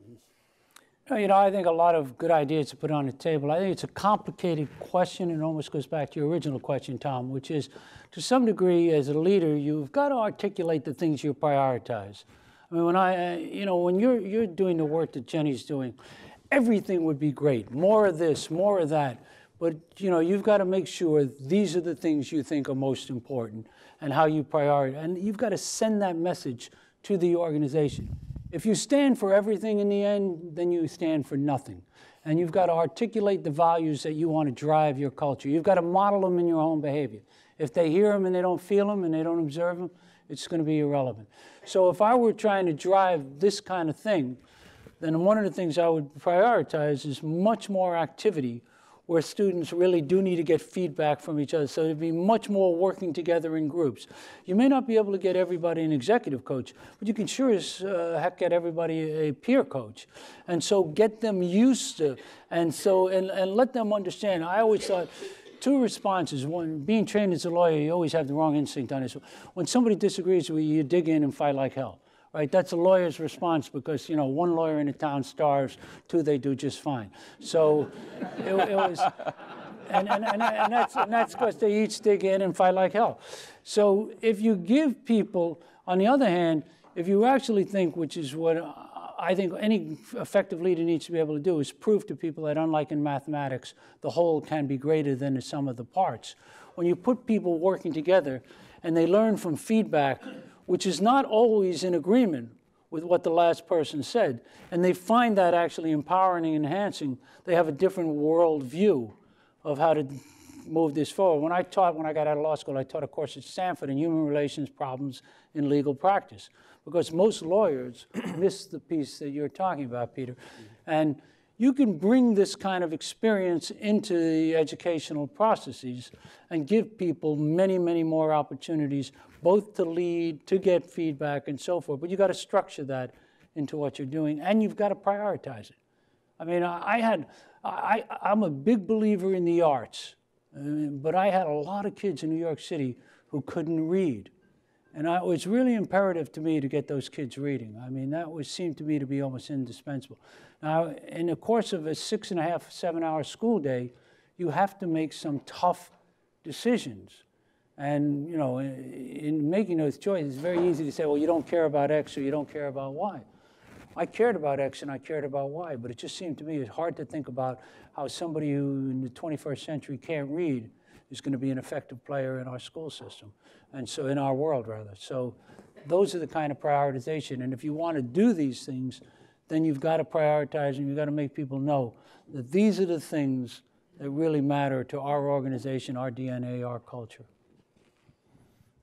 You know, I think a lot of good ideas to put on the table. I think it's a complicated question, and almost goes back to your original question, Tom, which is, to some degree, as a leader, you've got to articulate the things you prioritize. I mean, when I, uh, you know, when you're you're doing the work that Jenny's doing, everything would be great. More of this, more of that. But, you know, you've got to make sure these are the things you think are most important and how you prioritize. And you've got to send that message to the organization. If you stand for everything in the end, then you stand for nothing. And you've got to articulate the values that you want to drive your culture. You've got to model them in your own behavior. If they hear them and they don't feel them and they don't observe them, it's going to be irrelevant. So if I were trying to drive this kind of thing, then one of the things I would prioritize is much more activity where students really do need to get feedback from each other. So there'd be much more working together in groups. You may not be able to get everybody an executive coach, but you can sure as uh, heck get everybody a peer coach. And so get them used to, and so, and, and let them understand. I always thought, two responses. One, being trained as a lawyer, you always have the wrong instinct on this. When somebody disagrees with you, you dig in and fight like hell. Right, that's a lawyer's response because, you know, one lawyer in a town starves, two, they do just fine. So it, it was, and, and, and, and that's and that's because they each dig in and fight like hell. So if you give people, on the other hand, if you actually think, which is what I think any effective leader needs to be able to do, is prove to people that unlike in mathematics, the whole can be greater than the sum of the parts. When you put people working together and they learn from feedback, which is not always in agreement with what the last person said, and they find that actually empowering and enhancing, they have a different world view of how to move this forward. When I taught, when I got out of law school, I taught a course at Stanford in human relations problems in legal practice, because most lawyers miss the piece that you're talking about, Peter. And you can bring this kind of experience into the educational processes and give people many, many more opportunities, both to lead, to get feedback, and so forth. But you've got to structure that into what you're doing, and you've got to prioritize it. I mean, I had, I, I'm a big believer in the arts, but I had a lot of kids in New York City who couldn't read. And I, it was really imperative to me to get those kids reading. I mean, that was, seemed to me to be almost indispensable. Now, in the course of a six and a half, seven hour school day, you have to make some tough decisions. And, you know, in making those choices, it's very easy to say, well, you don't care about X or you don't care about Y. I cared about X and I cared about Y, but it just seemed to me it's hard to think about how somebody who in the twenty-first century can't read is going to be an effective player in our school system, and so in our world, rather. So those are the kind of prioritization. And if you want to do these things, then you've got to prioritize and you've got to make people know that these are the things that really matter to our organization, our D N A, our culture.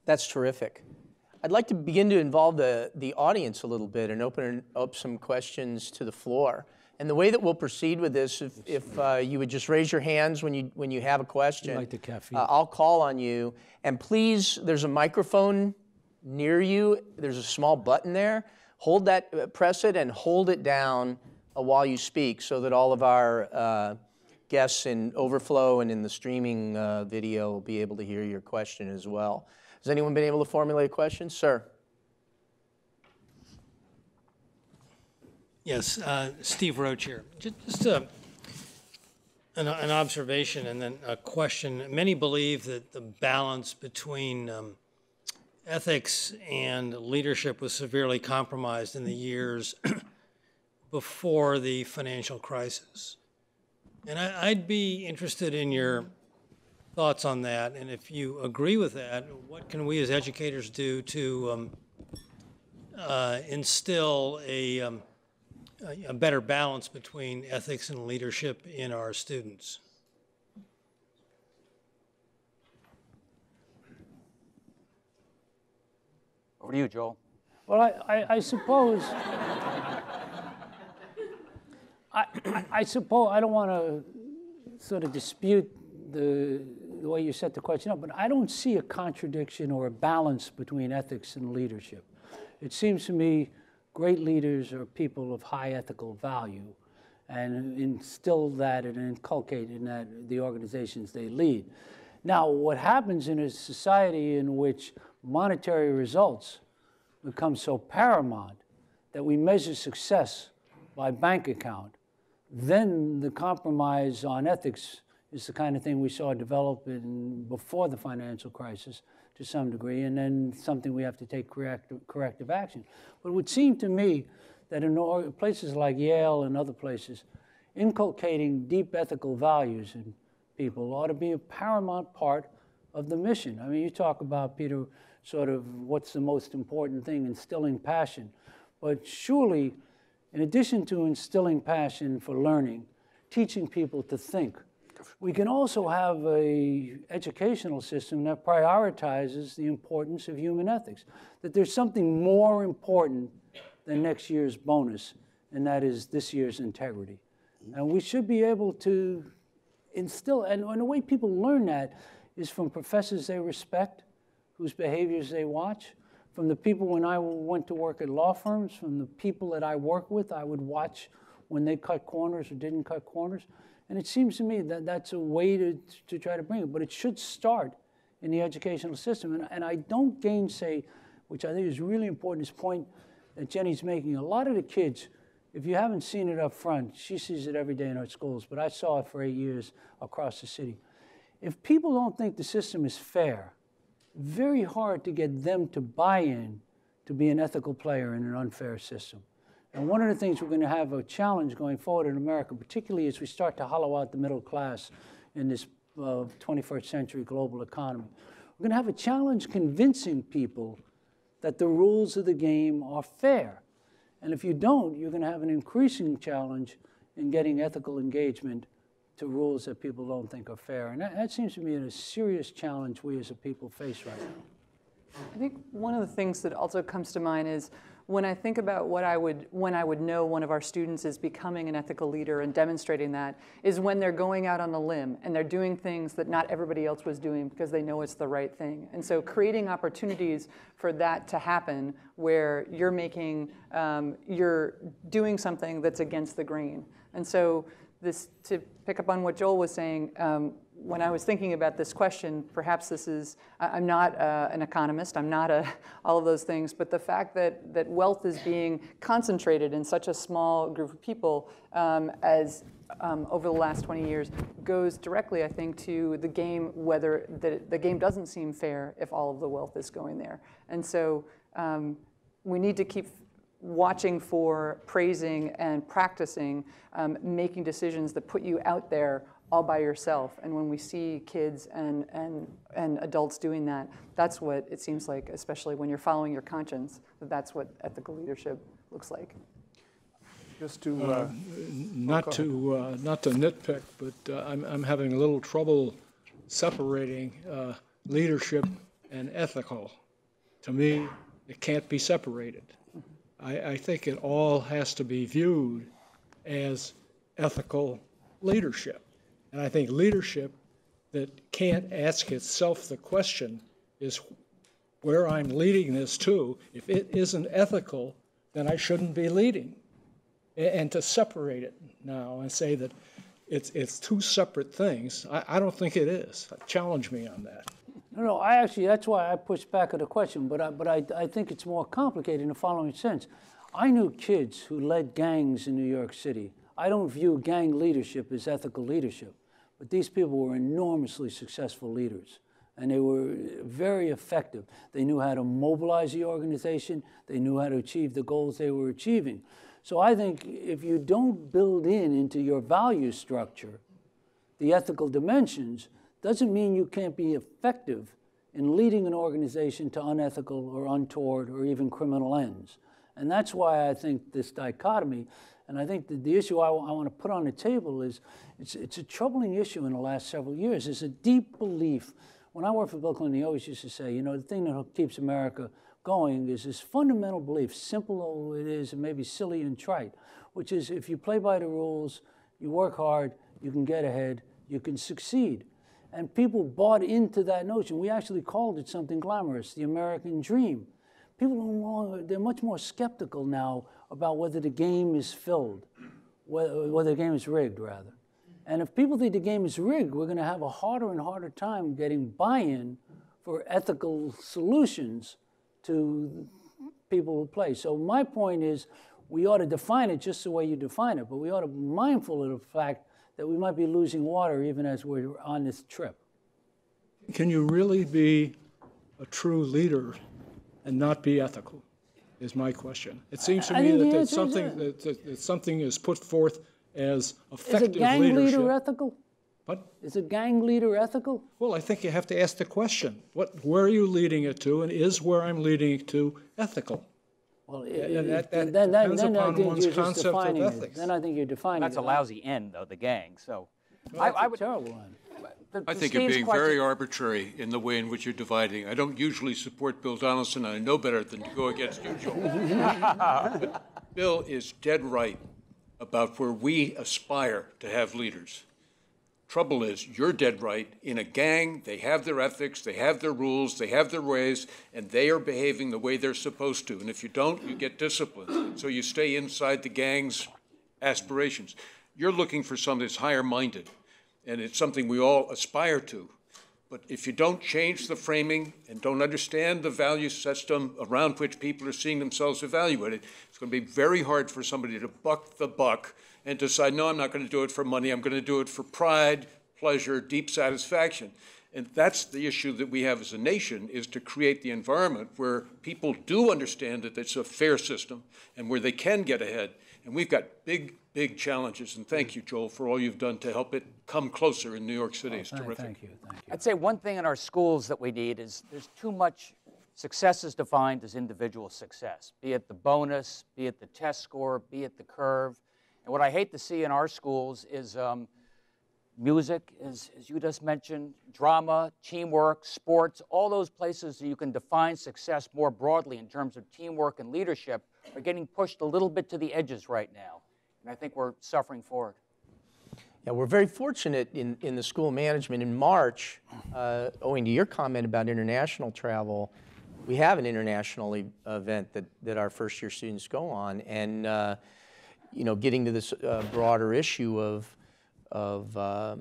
That's terrific. I'd like to begin to involve the, the audience a little bit and open up some questions to the floor. And the way that we'll proceed with this, if, if uh, you would just raise your hands when you, when you have a question, like the caffeine. Uh, I'll call on you. And please, there's a microphone near you. There's a small button there. Hold that, uh, press it and hold it down uh, while you speak so that all of our uh, guests in Overflow and in the streaming uh, video will be able to hear your question as well. Has anyone been able to formulate a question? Sir. Yes, uh, Steve Roach here. Just, just uh, an, an observation and then a question. Many believe that the balance between um, ethics and leadership was severely compromised in the years before the financial crisis. And I, I'd be interested in your thoughts on that, and if you agree with that, what can we as educators do to um, uh, instill a, um, a, a better balance between ethics and leadership in our students? Over to you, Joel. Well, I, I, I suppose, I, I, I suppose, I don't want to sort of dispute the, the way you set the question up, but I don't see a contradiction or a balance between ethics and leadership. It seems to me great leaders are people of high ethical value and instill that and inculcate in that the organizations they lead. Now, what happens in a society in which monetary results become so paramount that we measure success by bank account, then the compromise on ethics is the kind of thing we saw develop in, before the financial crisis to some degree, and then something we have to take corrective, corrective action. But it would seem to me that in places like Yale and other places, inculcating deep ethical values in people ought to be a paramount part of the mission. I mean, you talk about, Peter, sort of what's the most important thing, instilling passion. But surely, in addition to instilling passion for learning, teaching people to think, we can also have an educational system that prioritizes the importance of human ethics, that there's something more important than next year's bonus, and that is this year's integrity. And we should be able to instill, and, and the way people learn that is from professors they respect, whose behaviors they watch, from the people when I went to work at law firms, from the people that I work with, I would watch when they cut corners or didn't cut corners. And it seems to me that that's a way to, to try to bring it, but it should start in the educational system. And, and I don't gainsay, which I think is really important, this point that Jenny's making. A lot of the kids, if you haven't seen it up front, she sees it every day in our schools, but I saw it for eight years across the city. If people don't think the system is fair, very hard to get them to buy in to be an ethical player in an unfair system. And one of the things we're going to have a challenge going forward in America, particularly as we start to hollow out the middle class in this uh, twenty-first century global economy, we're going to have a challenge convincing people that the rules of the game are fair. And if you don't, you're going to have an increasing challenge in getting ethical engagement to rules that people don't think are fair. And that, that seems to me a serious challenge we as a people face right now. I think one of the things that also comes to mind is when I think about what I would, when I would know one of our students is becoming an ethical leader and demonstrating that, is when they're going out on a limb and they're doing things that not everybody else was doing because they know it's the right thing. And so creating opportunities for that to happen where you're making, um, you're doing something that's against the grain. And so this, to pick up on what Joel was saying, um, when I was thinking about this question, perhaps this is, I'm not uh, an economist, I'm not a, all of those things, but the fact that, that wealth is being concentrated in such a small group of people um, as um, over the last twenty years goes directly, I think, to the game, whether the, the game doesn't seem fair if all of the wealth is going there. And so um, we need to keep watching for praising and practicing, um, making decisions that put you out there all by yourself. And when we see kids and, and, and adults doing that, that's what it seems like, especially when you're following your conscience, that that's what ethical leadership looks like. Just to, uh, uh, not to uh, not to nitpick, but uh, I'm I'm having a little trouble separating uh, leadership and ethical. To me, it can't be separated. I, I think it all has to be viewed as ethical leadership. And I think leadership that can't ask itself the question is where I'm leading this to. If it isn't ethical, then I shouldn't be leading. And to separate it now and say that it's, it's two separate things, I, I don't think it is. Challenge me on that. No, no, I actually, that's why I pushed back at the question, but I, but I, I think it's more complicated in the following sense. I knew kids who led gangs in New York City. I don't view gang leadership as ethical leadership, but these people were enormously successful leaders, and they were very effective. They knew how to mobilize the organization. They knew how to achieve the goals they were achieving. So I think if you don't build in into your value structure the ethical dimensions, doesn't mean you can't be effective in leading an organization to unethical or untoward or even criminal ends. And that's why I think this dichotomy, and I think the, the issue I, I want to put on the table is, it's, it's a troubling issue in the last several years. There's a deep belief. When I worked for Bill Clinton, he always used to say, you know, the thing that keeps America going is this fundamental belief, simple though it is, and maybe silly and trite, which is if you play by the rules, you work hard, you can get ahead, you can succeed. And people bought into that notion. We actually called it something glamorous, the American dream. People don't want, they're much more skeptical now about whether the game is filled, whether, whether the game is rigged, rather. And if people think the game is rigged, we're going to have a harder and harder time getting buy-in for ethical solutions to people who play. So my point is, we ought to define it just the way you define it, but we ought to be mindful of the fact that we might be losing water even as we're on this trip. Can you really be a true leader and not be ethical, is my question. It seems to I me think that, the that, answer is something, yes. that, that, that something is put forth as Is effective a gang leadership. leader ethical? But, Is a gang leader ethical? well, I think you have to ask the question, what, where are you leading it to, and is where I'm leading it to ethical? Well, And it, that- that then, then, depends then I upon think one's you're just concept of defining it. ethics. Then I think you're defining That's it. a lousy end, though, the gang. So Well, I, that's I a would. terrible one. The, I the think you're Steve's being question- very arbitrary in the way in which you're dividing. I don't usually support Bill Donaldson, and I know better than to go against you, Joel. But Bill is dead right about where we aspire to have leaders. Trouble is, you're dead right. In a gang, they have their ethics, they have their rules, they have their ways, and they are behaving the way they're supposed to. And if you don't, you get disciplined. So you stay inside the gang's aspirations. You're looking for something that's higher-minded, and it's something we all aspire to. But if you don't change the framing and don't understand the value system around which people are seeing themselves evaluated, it's going to be very hard for somebody to buck the buck and decide, no, I'm not going to do it for money. I'm going to do it for pride, pleasure, deep satisfaction. And that's the issue that we have as a nation, is to create the environment where people do understand that it's a fair system and where they can get ahead. And we've got big, big challenges. And thank you, Joel, for all you've done to help it come closer in New York City. Oh, It's thank, terrific. thank you, thank you. I'd say one thing in our schools that we need is there's too much success is defined as individual success, be it the bonus, be it the test score, be it the curve. And what I hate to see in our schools is um, music, as, as you just mentioned, drama, teamwork, sports, all those places that you can define success more broadly in terms of teamwork and leadership are getting pushed a little bit to the edges right now. And I think we're suffering for it. Yeah, we're very fortunate in, in the school management. In March, uh, owing to your comment about international travel, we have an international e- event that, that our first year students go on. And, uh, you know, getting to this uh, broader issue of, of uh,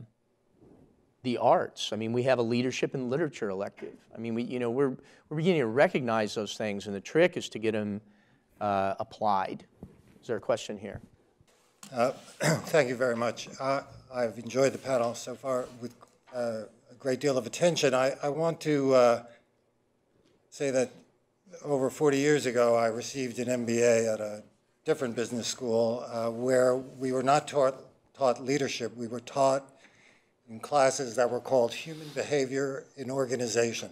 the arts. I mean, we have a leadership and literature elective. I mean, we, you know, we're, we're beginning to recognize those things, and the trick is to get them uh, applied. Is there a question here? Uh, Thank you very much. Uh, I've enjoyed the panel so far with uh, a great deal of attention. I, I want to uh, say that over forty years ago, I received an M B A at a different business school uh, where we were not taught, taught leadership. We were taught in classes that were called human behavior in organization.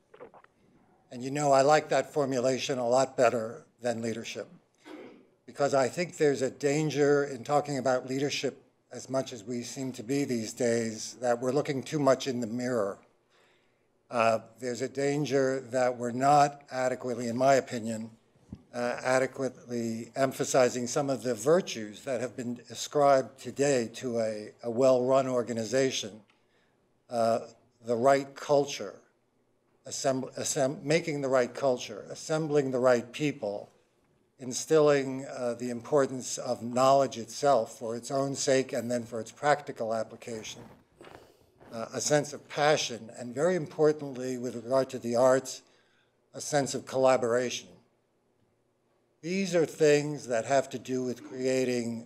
And you know, I like that formulation a lot better than leadership, because I think there's a danger in talking about leadership as much as we seem to be these days, that we're looking too much in the mirror. Uh, there's a danger that we're not adequately, in my opinion, uh, adequately emphasizing some of the virtues that have been ascribed today to a, a well-run organization, uh, the right culture, assemb assemb making the right culture, assembling the right people, instilling uh, the importance of knowledge itself for its own sake and then for its practical application, uh, a sense of passion, and very importantly, with regard to the arts, a sense of collaboration. These are things that have to do with creating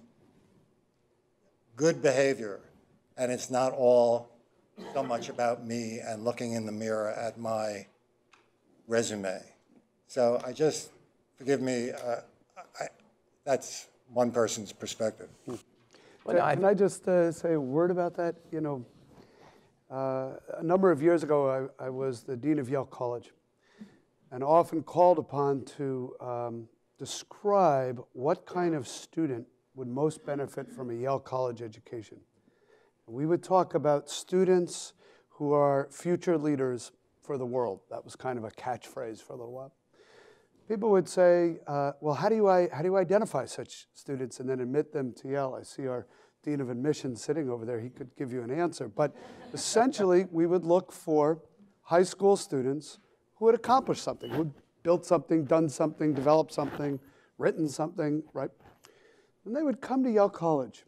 good behavior, and it's not all so much about me and looking in the mirror at my resume. So I just, forgive me, uh, I, that's one person's perspective. Well, can, I, can I just uh, say a word about that? You know, uh, a number of years ago, I, I was the dean of Yale College, and often called upon to um, describe what kind of student would most benefit from a Yale College education. We would talk about students who are future leaders for the world. That was kind of a catchphrase for a little while. People would say, uh, well, how do, you, how do you identify such students and then admit them to Yale? I see our Dean of Admissions sitting over there. He could give you an answer. But essentially, we would look for high school students who had accomplished something, who had built something, done something, developed something, written something, right? And they would come to Yale College.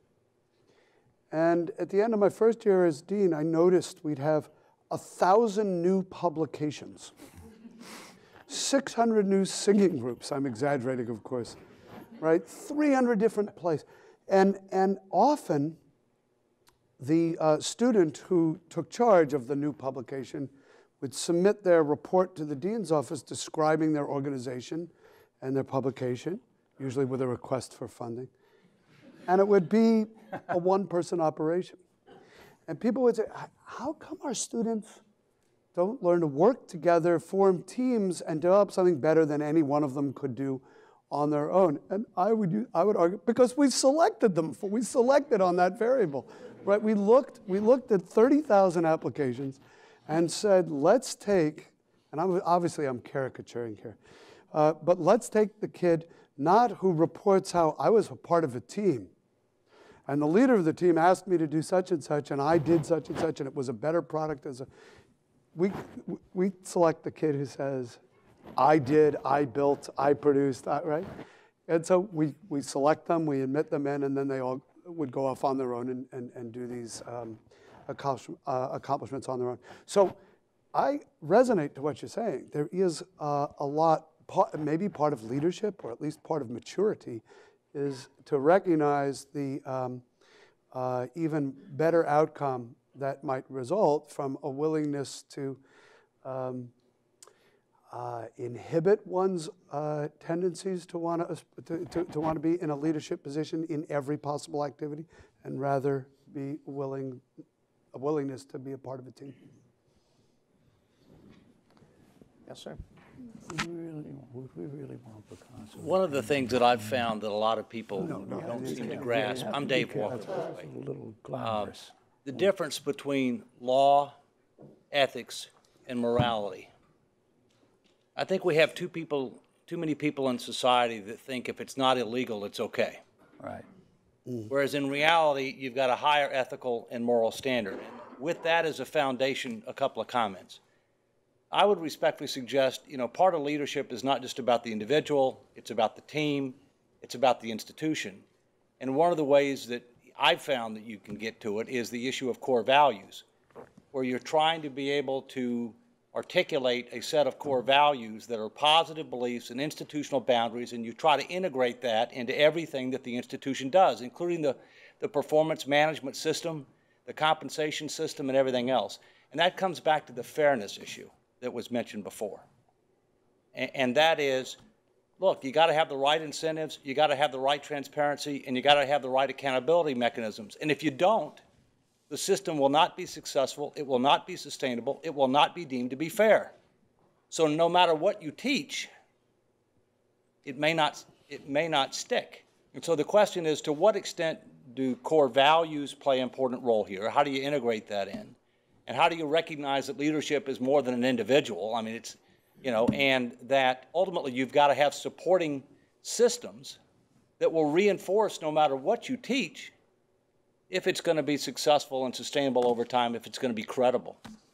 And at the end of my first year as dean, I noticed we'd have a thousand new publications, six hundred new singing groups. I'm exaggerating, of course, right? three hundred different plays. And, and often, the uh, student who took charge of the new publication would submit their report to the dean's office describing their organization and their publication, usually with a request for funding. And it would be a one-person operation. And people would say, how come our students don't learn to work together, form teams, and develop something better than any one of them could do on their own? And I would, I would argue, because we selected them. For, we selected on that variable, right? We looked, we looked at thirty thousand applications and said, let's take, and I'm, obviously I'm caricaturing here, uh, but let's take the kid not who reports how I was a part of a team, and the leader of the team asked me to do such and such, and I did such and such, and it was a better product. As a, we, we select the kid who says, I did, I built, I produced, right? And so we, we select them, we admit them in, and then they all would go off on their own and, and, and do these um, accomplish, uh, accomplishments on their own. So I resonate to what you're saying. There is uh, a lot, part, maybe part of leadership, or at least part of maturity, is to recognize the um, uh, even better outcome that might result from a willingness to um, uh, inhibit one's uh, tendencies to want to, to, to want to be in a leadership position in every possible activity, and rather be willing, a willingness to be a part of a team. Yes, sir. We really, we really want Picasso. One of the things that I've found that a lot of people no, no, don't seem to grasp, I'm Dave Walker, by the way. A little glamorous. Uh, the difference between law, ethics, and morality. I think we have two people, too many people in society that think if it's not illegal, it's okay. Right. Mm. Whereas in reality, you've got a higher ethical and moral standard. With that as a foundation, a couple of comments. I would respectfully suggest, you know, part of leadership is not just about the individual, it's about the team, it's about the institution. And one of the ways that I've found that you can get to it is the issue of core values, where you're trying to be able to articulate a set of core values that are positive beliefs and institutional boundaries, and you try to integrate that into everything that the institution does, including the, the performance management system, the compensation system, and everything else. And that comes back to the fairness issue that was mentioned before. And, and that is, look, you got to have the right incentives, you got to have the right transparency, and you got to have the right accountability mechanisms. And if you don't, the system will not be successful, it will not be sustainable, it will not be deemed to be fair. So no matter what you teach, it may not, it may not stick. And so the question is, to what extent do core values play an important role here? How do you integrate that in? And how do you recognize that leadership is more than an individual? I mean, it's, you know, and that ultimately you've got to have supporting systems that will reinforce no matter what you teach if it's going to be successful and sustainable over time, if it's going to be credible.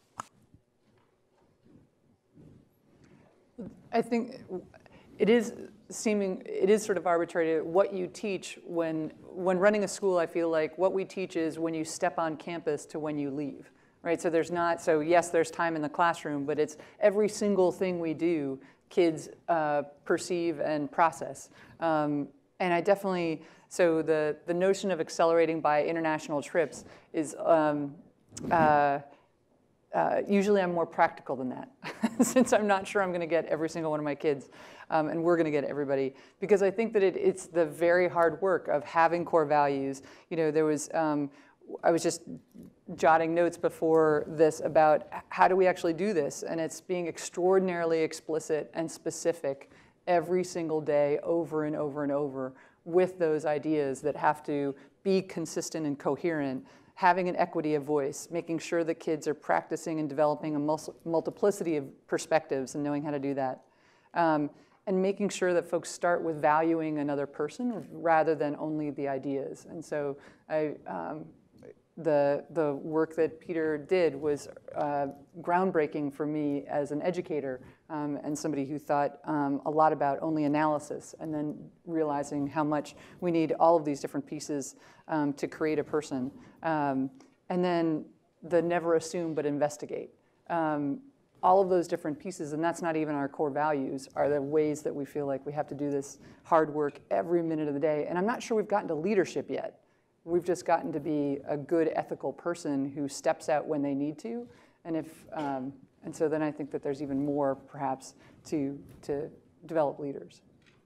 I think it is seeming, it is sort of arbitrary what you teach when, when running a school. I feel like what we teach is when you step on campus to when you leave, right? So there's not, so yes, there's time in the classroom, but it's every single thing we do, kids uh, perceive and process. Um, and I definitely, so the, the notion of accelerating by international trips is, um, uh, Uh, usually I'm more practical than that, since I'm not sure I'm going to get every single one of my kids, um, and we're going to get everybody, because I think that it, it's the very hard work of having core values. You know, there was, um, I was just jotting notes before this about how do we actually do this, and it's being extraordinarily explicit and specific every single day, over and over and over, with those ideas that have to be consistent and coherent. Having an equity of voice, making sure that kids are practicing and developing a multiplicity of perspectives and knowing how to do that. Um, and making sure that folks start with valuing another person rather than only the ideas. And so I, um, the, the work that Peter did was uh, groundbreaking for me as an educator um, and somebody who thought um, a lot about only analysis, and then realizing how much we need all of these different pieces um, to create a person. Um, and then the never assume but investigate. Um, all of those different pieces, and that's not even our core values, are the ways that we feel like we have to do this hard work every minute of the day. And I'm not sure we've gotten to leadership yet. We've just gotten to be a good ethical person who steps out when they need to. And if, um, and so then I think that there's even more perhaps to, to develop leaders.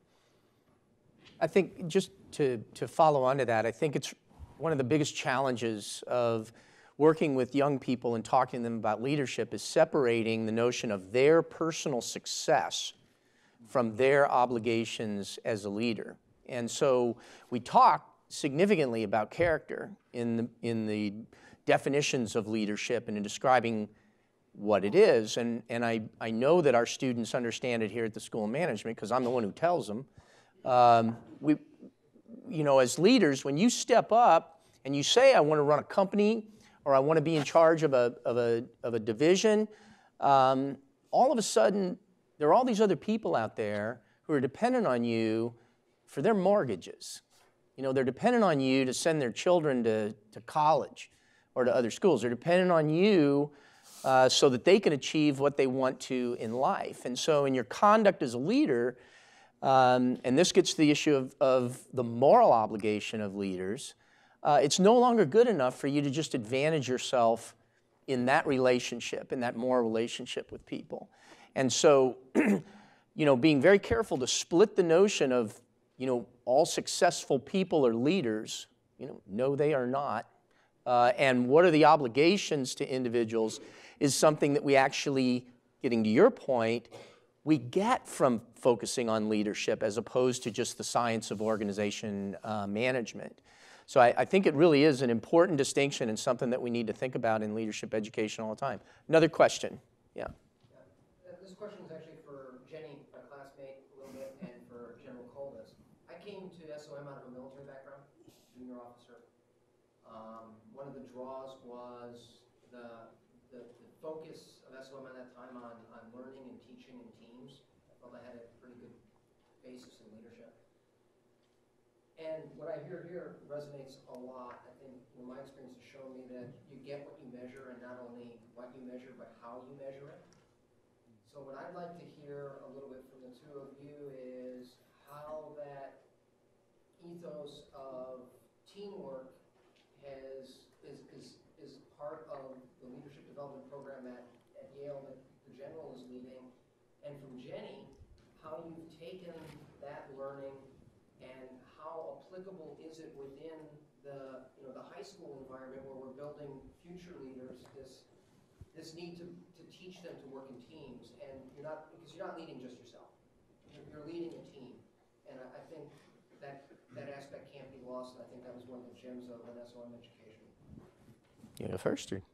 I think just to, to follow on to that, I think it's one of the biggest challenges of working with young people and talking to them about leadership is separating the notion of their personal success from their obligations as a leader. And so we talk significantly about character in the, in the definitions of leadership and in describing what it is. And, and I, I know that our students understand it here at the School of Management because I'm the one who tells them. Um, we, you know, as leaders, when you step up and you say, I want to run a company or I want to be in charge of a, of a, of a division, um, all of a sudden, there are all these other people out there who are dependent on you for their mortgages. You know, they're dependent on you to send their children to, to college or to other schools. They're dependent on you uh, so that they can achieve what they want to in life. And so in your conduct as a leader, um, and this gets to the issue of, of the moral obligation of leaders, uh, it's no longer good enough for you to just advantage yourself in that relationship, in that moral relationship with people. And so, you know, being very careful to split the notion of, you know, all successful people are leaders. You know, no, they are not. Uh, and what are the obligations to individuals is something that we actually, getting to your point, we get from focusing on leadership as opposed to just the science of organization uh, management. So I, I think it really is an important distinction and something that we need to think about in leadership education all the time. Another question, yeah. yeah. This question is actually for Jenny, my classmate, a little bit, and for General Kolditz. I came to S O M out of a military background, junior officer. Um, one of the draws was the, the, the focus of S O M at that time on, on learning and teaching in teams. I felt I had a pretty good basis in leadership. And what I hear here resonates a lot. I think well, my experience has shown me that you get what you measure, and not only what you measure, but how you measure it. So what I'd like to hear a little bit from the two of you is how that ethos of teamwork has is is is part of the leadership development program at, at Yale that the general is leading, and from Jenny, how you've taken that learning and how applicable is it within the you know the high school environment where we're building future leaders, this this need to, to teach them to work in teams, and you're not because you're not leading just yourself, you're, you're leading a team, and I, I think that that aspect can't be lost, and I think that was one of the gems of an S O M education. You go first, or?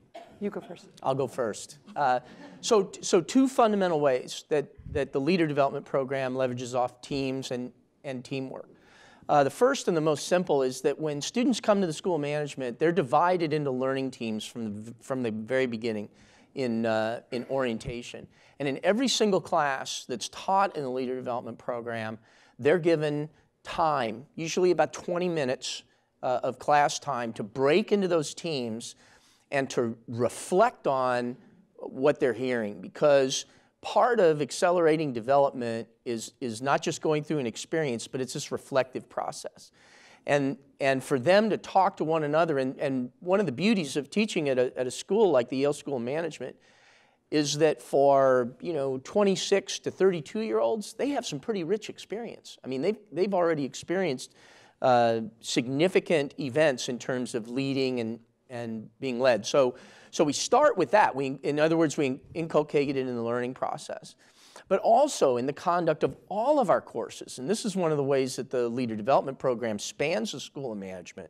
You go first. I'll go first. Uh, so, so two fundamental ways that, that the leader development program leverages off teams and, and teamwork. Uh, the first and the most simple is that when students come to the School of Management, they're divided into learning teams from the, from the very beginning in, uh, in orientation. And in every single class that's taught in the leader development program, they're given time, usually about twenty minutes uh, of class time, to break into those teams and to reflect on what they're hearing. Because part of accelerating development is, is not just going through an experience, but it's this reflective process. And, and for them to talk to one another, and, and one of the beauties of teaching at a, at a school like the Yale School of Management is that for, you know, twenty-six to thirty-two year olds, they have some pretty rich experience. I mean, they've, they've already experienced uh, significant events in terms of leading and, and being led. So, so we start with that. We, in other words, we inculcate it in the learning process. But also in the conduct of all of our courses, and this is one of the ways that the Leader Development Program spans the School of Management.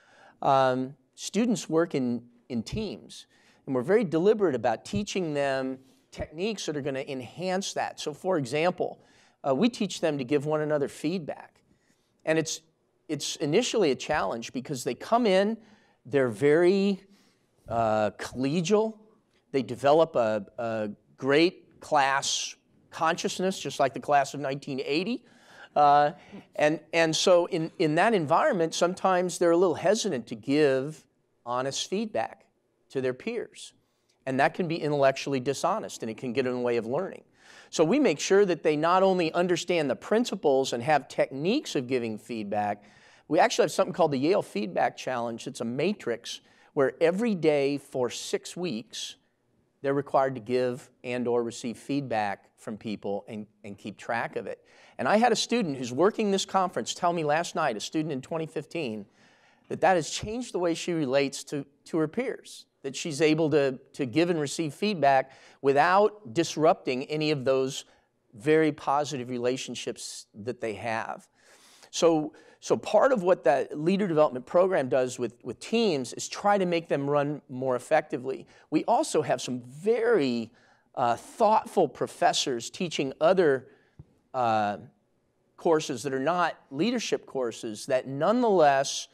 Um, students work in, in teams, and we're very deliberate about teaching them techniques that are going to enhance that. So for example, uh, we teach them to give one another feedback. And it's, it's initially a challenge because they come in, they're very uh, collegial, they develop a, a great class consciousness, just like the class of nineteen eighty. Uh, and, and so in, in that environment, sometimes they're a little hesitant to give honest feedback to their peers. And that can be intellectually dishonest, and it can get in the way of learning. So we make sure that they not only understand the principles and have techniques of giving feedback, we actually have something called the Yale Feedback Challenge. It's a matrix where every day for six weeks, they're required to give and or receive feedback from people and, and keep track of it. And I had a student who's working this conference tell me last night, a student in twenty fifteen, that that has changed the way she relates to, to her peers, that she's able to, to give and receive feedback without disrupting any of those very positive relationships that they have. So, so part of what that leader development program does with, with teams is try to make them run more effectively. We also have some very uh, thoughtful professors teaching other uh, courses that are not leadership courses that nonetheless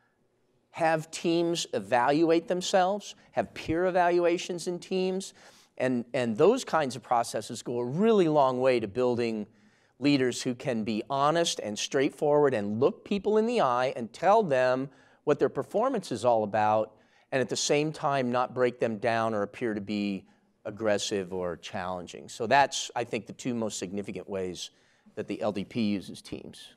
have teams evaluate themselves, have peer evaluations in teams, and, and those kinds of processes go a really long way to building leaders who can be honest and straightforward and look people in the eye and tell them what their performance is all about, and at the same time not break them down or appear to be aggressive or challenging. So that's, I think, the two most significant ways that the L D P uses teams.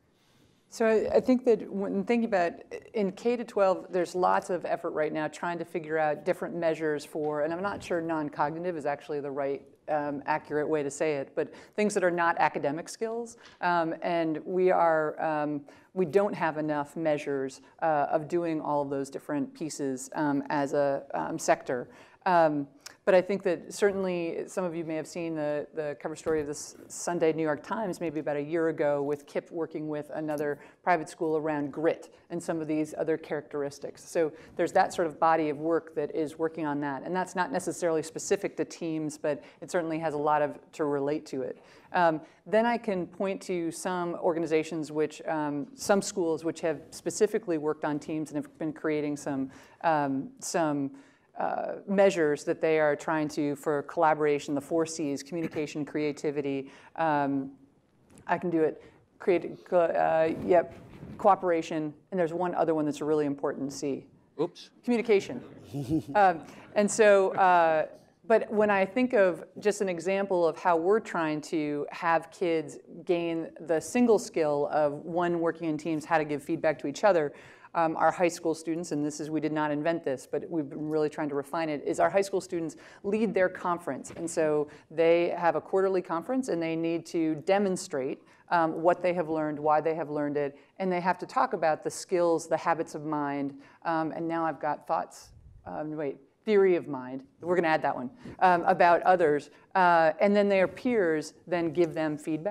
So I, I think that when thinking about in K to twelve, there's lots of effort right now trying to figure out different measures for, and I'm not sure non-cognitive is actually the right um, accurate way to say it, but things that are not academic skills. Um, and we are, um, we don't have enough measures uh, of doing all of those different pieces um, as a um, sector. Um, But I think that certainly some of you may have seen the, the cover story of this Sunday New York Times maybe about a year ago with K I P working with another private school around grit and some of these other characteristics. So there's that sort of body of work that is working on that. And that's not necessarily specific to teams, but it certainly has a lot of to relate to it. Um, then I can point to some organizations which, um, some schools which have specifically worked on teams and have been creating some, um, some Uh, measures that they are trying to, for collaboration, the four C's, communication, creativity, um, I can do it, create, uh, yep, cooperation, and there's one other one that's a really important C. Oops. Communication. um, and so, uh, but when I think of just an example of how we're trying to have kids gain the single skill of, one, working in teams, how to give feedback to each other, Um, our high school students, and this is, we did not invent this, but we've been really trying to refine it, is our high school students lead their conference. And so they have a quarterly conference and they need to demonstrate um, what they have learned, why they have learned it, and they have to talk about the skills, the habits of mind, um, and now I've got thoughts, um, wait, theory of mind, we're gonna add that one, um, about others. Uh, and then their peers then give them feedback.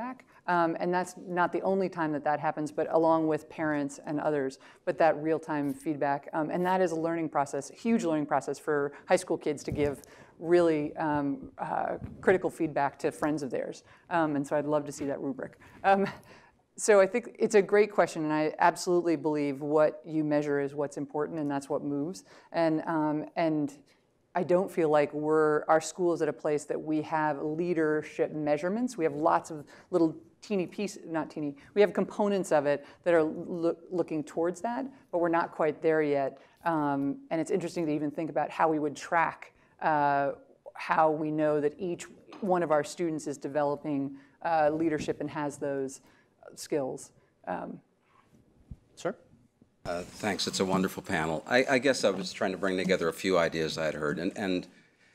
Um, and that's not the only time that that happens, but along with parents and others, but that real-time feedback. Um, and that is a learning process, a huge learning process for high school kids to give really um, uh, critical feedback to friends of theirs. Um, and so I'd love to see that rubric. Um, so I think it's a great question, and I absolutely believe what you measure is what's important, and that's what moves. And, um, and I don't feel like we're, our school is at a place that we have leadership measurements. We have lots of little teeny pieces, not teeny, we have components of it that are lo looking towards that, but we're not quite there yet. Um, and it's interesting to even think about how we would track uh, how we know that each one of our students is developing uh, leadership and has those skills. Um, Sir? Uh, thanks. It's a wonderful panel. I, I guess I was trying to bring together a few ideas I had heard, and, and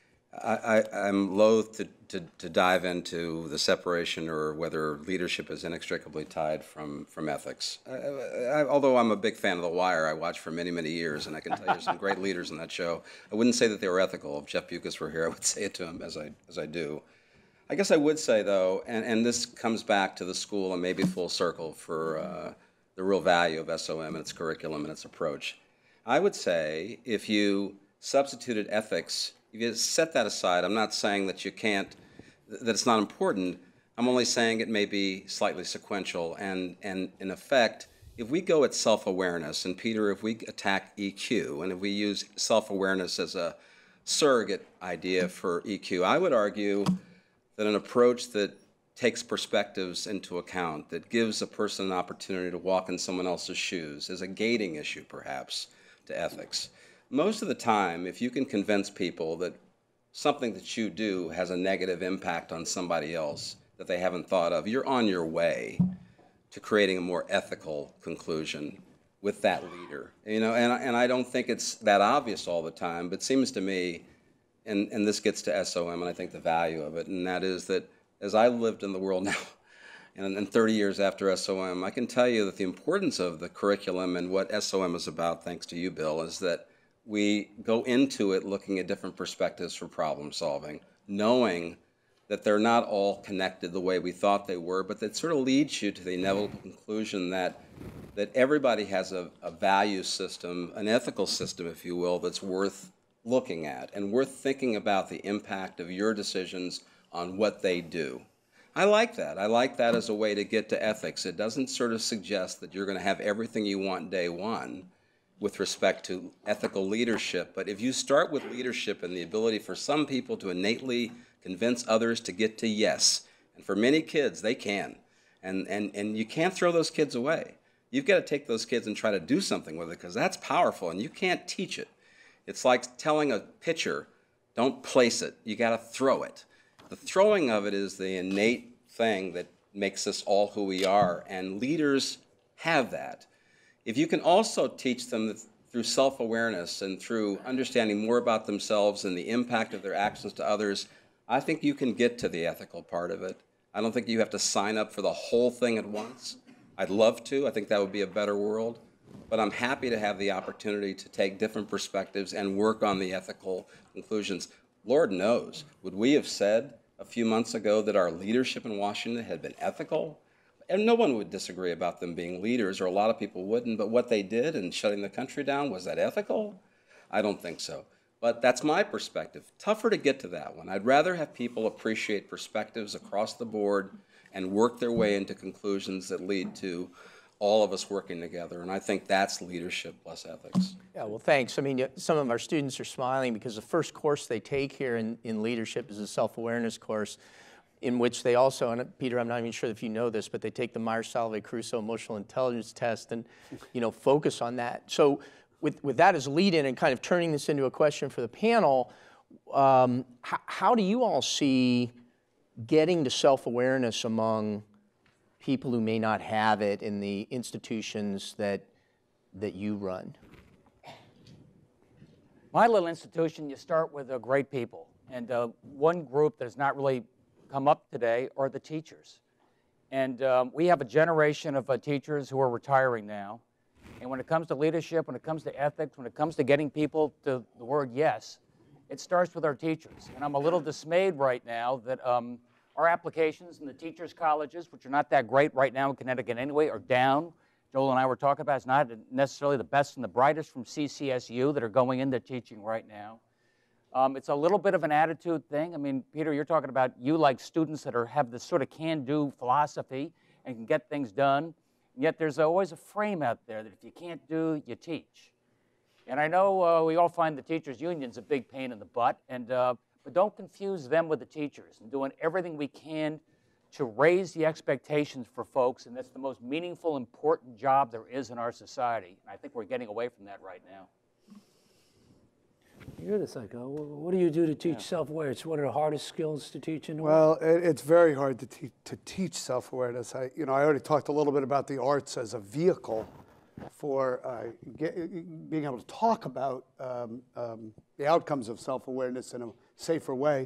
I, I, I'm loath to, to, to dive into the separation or whether leadership is inextricably tied from, from ethics. I, I, although I'm a big fan of The Wire, I watched for many, many years, and I can tell you some great leaders in that show. I wouldn't say that they were ethical. If Jeff Bucas were here, I would say it to him as I, as I do. I guess I would say, though, and, and this comes back to the school and maybe full circle for uh, the real value of S O M and its curriculum and its approach. I would say if you substituted ethics, if you set that aside, I'm not saying that you can't, that it's not important. I'm only saying it may be slightly sequential. And, and in effect, if we go at self-awareness, and Peter, if we attack E Q, and if we use self-awareness as a surrogate idea for E Q, I would argue that an approach that takes perspectives into account, that gives a person an opportunity to walk in someone else's shoes, is a gating issue, perhaps, to ethics. Most of the time, if you can convince people that something that you do has a negative impact on somebody else that they haven't thought of, you're on your way to creating a more ethical conclusion with that leader. You know, and, and I don't think it's that obvious all the time, but it seems to me, and, and this gets to S O M and I think the value of it, and that is that as I lived in the world now, and, and thirty years after S O M, I can tell you that the importance of the curriculum and what S O M is about, thanks to you, Bill, is that we go into it looking at different perspectives for problem solving, knowing that they're not all connected the way we thought they were, but that sort of leads you to the inevitable conclusion that, that everybody has a, a value system, an ethical system, if you will, that's worth looking at and worth thinking about the impact of your decisions on what they do. I like that. I like that as a way to get to ethics. It doesn't sort of suggest that you're going to have everything you want day one with respect to ethical leadership, but if you start with leadership and the ability for some people to innately convince others to get to yes, and for many kids, they can, and, and, and you can't throw those kids away. You've got to take those kids and try to do something with it, because that's powerful, and you can't teach it. It's like telling a pitcher, don't place it, you got to throw it. The throwing of it is the innate thing that makes us all who we are, and leaders have that. If you can also teach them that through self-awareness and through understanding more about themselves and the impact of their actions to others, I think you can get to the ethical part of it. I don't think you have to sign up for the whole thing at once. I'd love to. I think that would be a better world. But I'm happy to have the opportunity to take different perspectives and work on the ethical conclusions. Lord knows, would we have said a few months ago that our leadership in Washington had been ethical? And no one would disagree about them being leaders, or a lot of people wouldn't, but what they did in shutting the country down, was that ethical? I don't think so. But that's my perspective. Tougher to get to that one. I'd rather have people appreciate perspectives across the board and work their way into conclusions that lead to all of us working together. And I think that's leadership plus ethics. Yeah, well, thanks. I mean, some of our students are smiling because the first course they take here in, in leadership is a self-awareness course, in which they also, and Peter, I'm not even sure if you know this, but they take the Myers-Salovey-Crusoe emotional intelligence test and, you know, focus on that. So with, with that as a lead-in and kind of turning this into a question for the panel, um, how, how do you all see getting to self-awareness among people who may not have it in the institutions that, that you run? My little institution, you start with uh, great people. And uh, one group that has not really come up today are the teachers. And um, we have a generation of uh, teachers who are retiring now. And when it comes to leadership, when it comes to ethics, when it comes to getting people to the word yes, it starts with our teachers. And I'm a little dismayed right now that um, Our applications in the teachers' colleges, which are not that great right now in Connecticut anyway, are down. Joel and I were talking about it's not necessarily the best and the brightest from C C S U that are going into teaching right now. Um, it's a little bit of an attitude thing. I mean, Peter, you're talking about you like students that are, have this sort of can-do philosophy and can get things done. And yet there's always a frame out there that if you can't do, you teach. And I know uh, we all find the teachers' unions a big pain in the butt, and, uh, but don't confuse them with the teachers, and doing everything we can to raise the expectations for folks, and that's the most meaningful, important job there is in our society. And I think we're getting away from that right now. You're the psycho. What do you do to teach yeah. self-awareness? It's one of the hardest skills to teach in the well, world. Well, it, it's very hard to, te to teach self-awareness. I, you know, I already talked a little bit about the arts as a vehicle for uh, get, being able to talk about um, um, the outcomes of self-awareness in a safer way.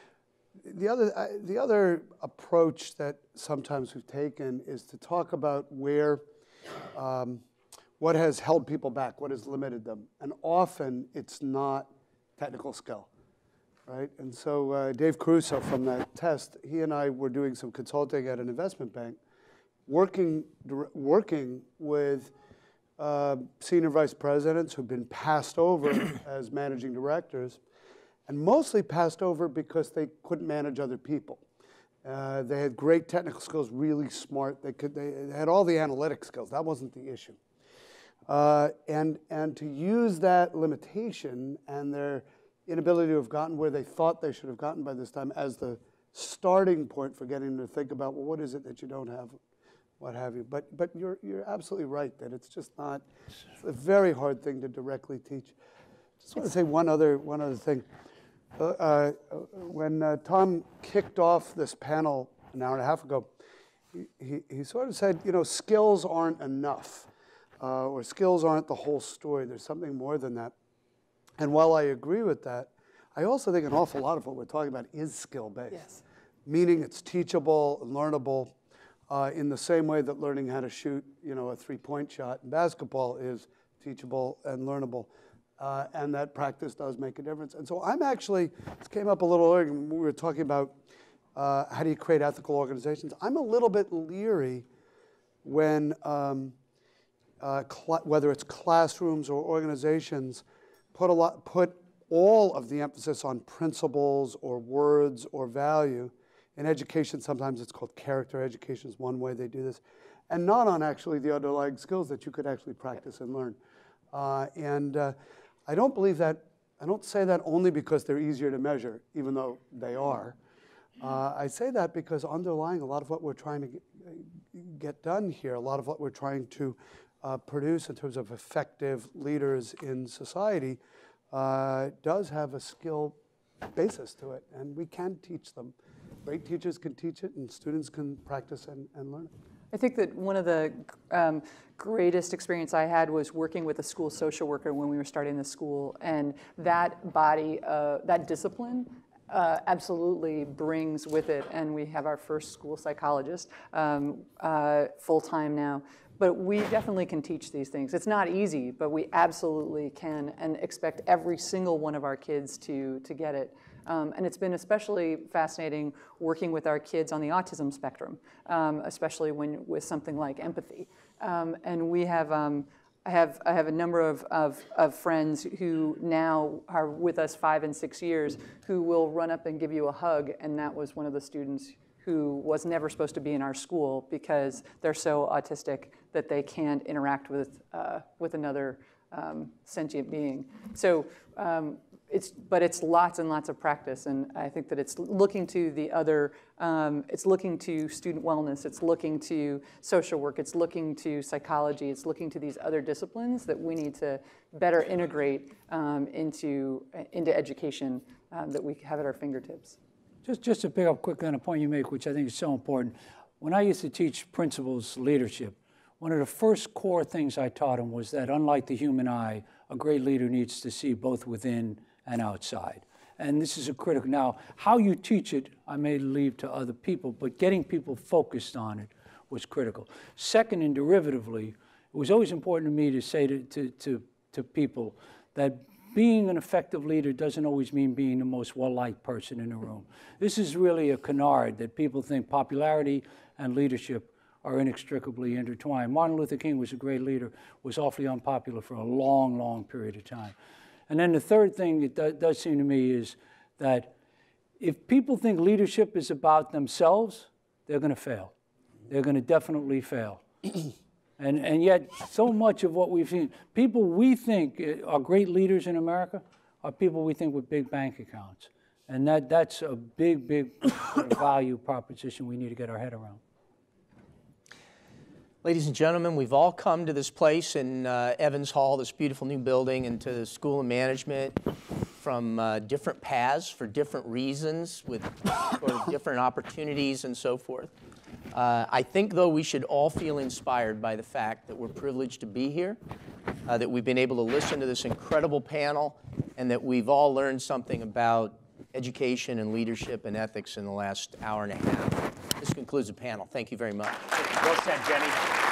The other, uh, the other approach that sometimes we've taken is to talk about where, um, what has held people back, what has limited them. And often it's not technical skill, right? And so uh, Dave Caruso from that test, he and I were doing some consulting at an investment bank, working, working with uh, senior vice presidents who've been passed over as managing directors, and mostly passed over because they couldn't manage other people. Uh, they had great technical skills, really smart. They could, they had all the analytic skills. That wasn't the issue. Uh, and, and to use that limitation and their inability to have gotten where they thought they should have gotten by this time as the starting point for getting them to think about, well, what is it that you don't have, what have you. But, but you're, you're absolutely right that it's just not, it's a very hard thing to directly teach. Just want to say one other, one other thing. Uh, uh, when uh, Tom kicked off this panel an hour and a half ago, he, he, he sort of said, you know, skills aren't enough, uh, or skills aren't the whole story. There's something more than that. And while I agree with that, I also think an awful lot of what we're talking about is skill-based, yes. Meaning it's teachable and learnable uh, in the same way that learning how to shoot, you know, a three-point shot in basketball is teachable and learnable. Uh, and that practice does make a difference. And so I'm actually, this came up a little earlier when we were talking about uh, how do you create ethical organizations. I'm a little bit leery when, um, uh, whether it's classrooms or organizations, put, a lot, put all of the emphasis on principles or words or value. In education, sometimes it's called character education is one way they do this, and not on actually the underlying skills that you could actually practice and learn. Uh, and uh, I don't believe that, I don't say that only because they're easier to measure, even though they are. Uh, I say that because underlying a lot of what we're trying to get, get done here, a lot of what we're trying to uh, produce in terms of effective leaders in society uh, does have a skill basis to it, and we can teach them. Great teachers can teach it, and students can practice and, and learn it. I think that one of the um, greatest experience I had was working with a school social worker when we were starting the school, and that body, uh, that discipline uh, absolutely brings with it, and we have our first school psychologist um, uh, full-time now, but we definitely can teach these things. It's not easy, but we absolutely can, and expect every single one of our kids to, to get it. Um, and it's been especially fascinating working with our kids on the autism spectrum, um, especially when with something like empathy. Um, and we have, um, I have, I have a number of, of, of friends who now are with us five and six years who will run up and give you a hug, and that was one of the students who was never supposed to be in our school because they're so autistic that they can't interact with, uh, with another um, sentient being. So. Um, It's, but it's lots and lots of practice, and I think that it's looking to the other, um, it's looking to student wellness, it's looking to social work, it's looking to psychology, it's looking to these other disciplines that we need to better integrate um, into, into education um, that we have at our fingertips. Just, just to pick up quickly on a point you make, which I think is so important. When I used to teach principles leadership, one of the first core things I taught them was that unlike the human eye, a great leader needs to see both within and outside. And this is a critical. Now, how you teach it, I may leave to other people, but getting people focused on it was critical. Second, and derivatively, it was always important to me to say to, to, to, to people that being an effective leader doesn't always mean being the most well-liked person in the room. This is really a canard that people think popularity and leadership are inextricably intertwined. Martin Luther King was a great leader, was awfully unpopular for a long, long period of time. And then the third thing that do, does seem to me is that if people think leadership is about themselves, they're going to fail. They're going to definitely fail. and, and yet, so much of what we've seen, people we think are great leaders in America are people we think with big bank accounts. And that, that's a big, big value proposition we need to get our head around. Ladies and gentlemen, we've all come to this place in uh, Evans Hall, this beautiful new building, and to the School of Management from uh, different paths for different reasons with sort of different opportunities and so forth. Uh, I think, though, we should all feel inspired by the fact that we're privileged to be here, uh, that we've been able to listen to this incredible panel, and that we've all learned something about education and leadership and ethics in the last hour and a half. This concludes the panel. Thank you very much. Well said, Jenny.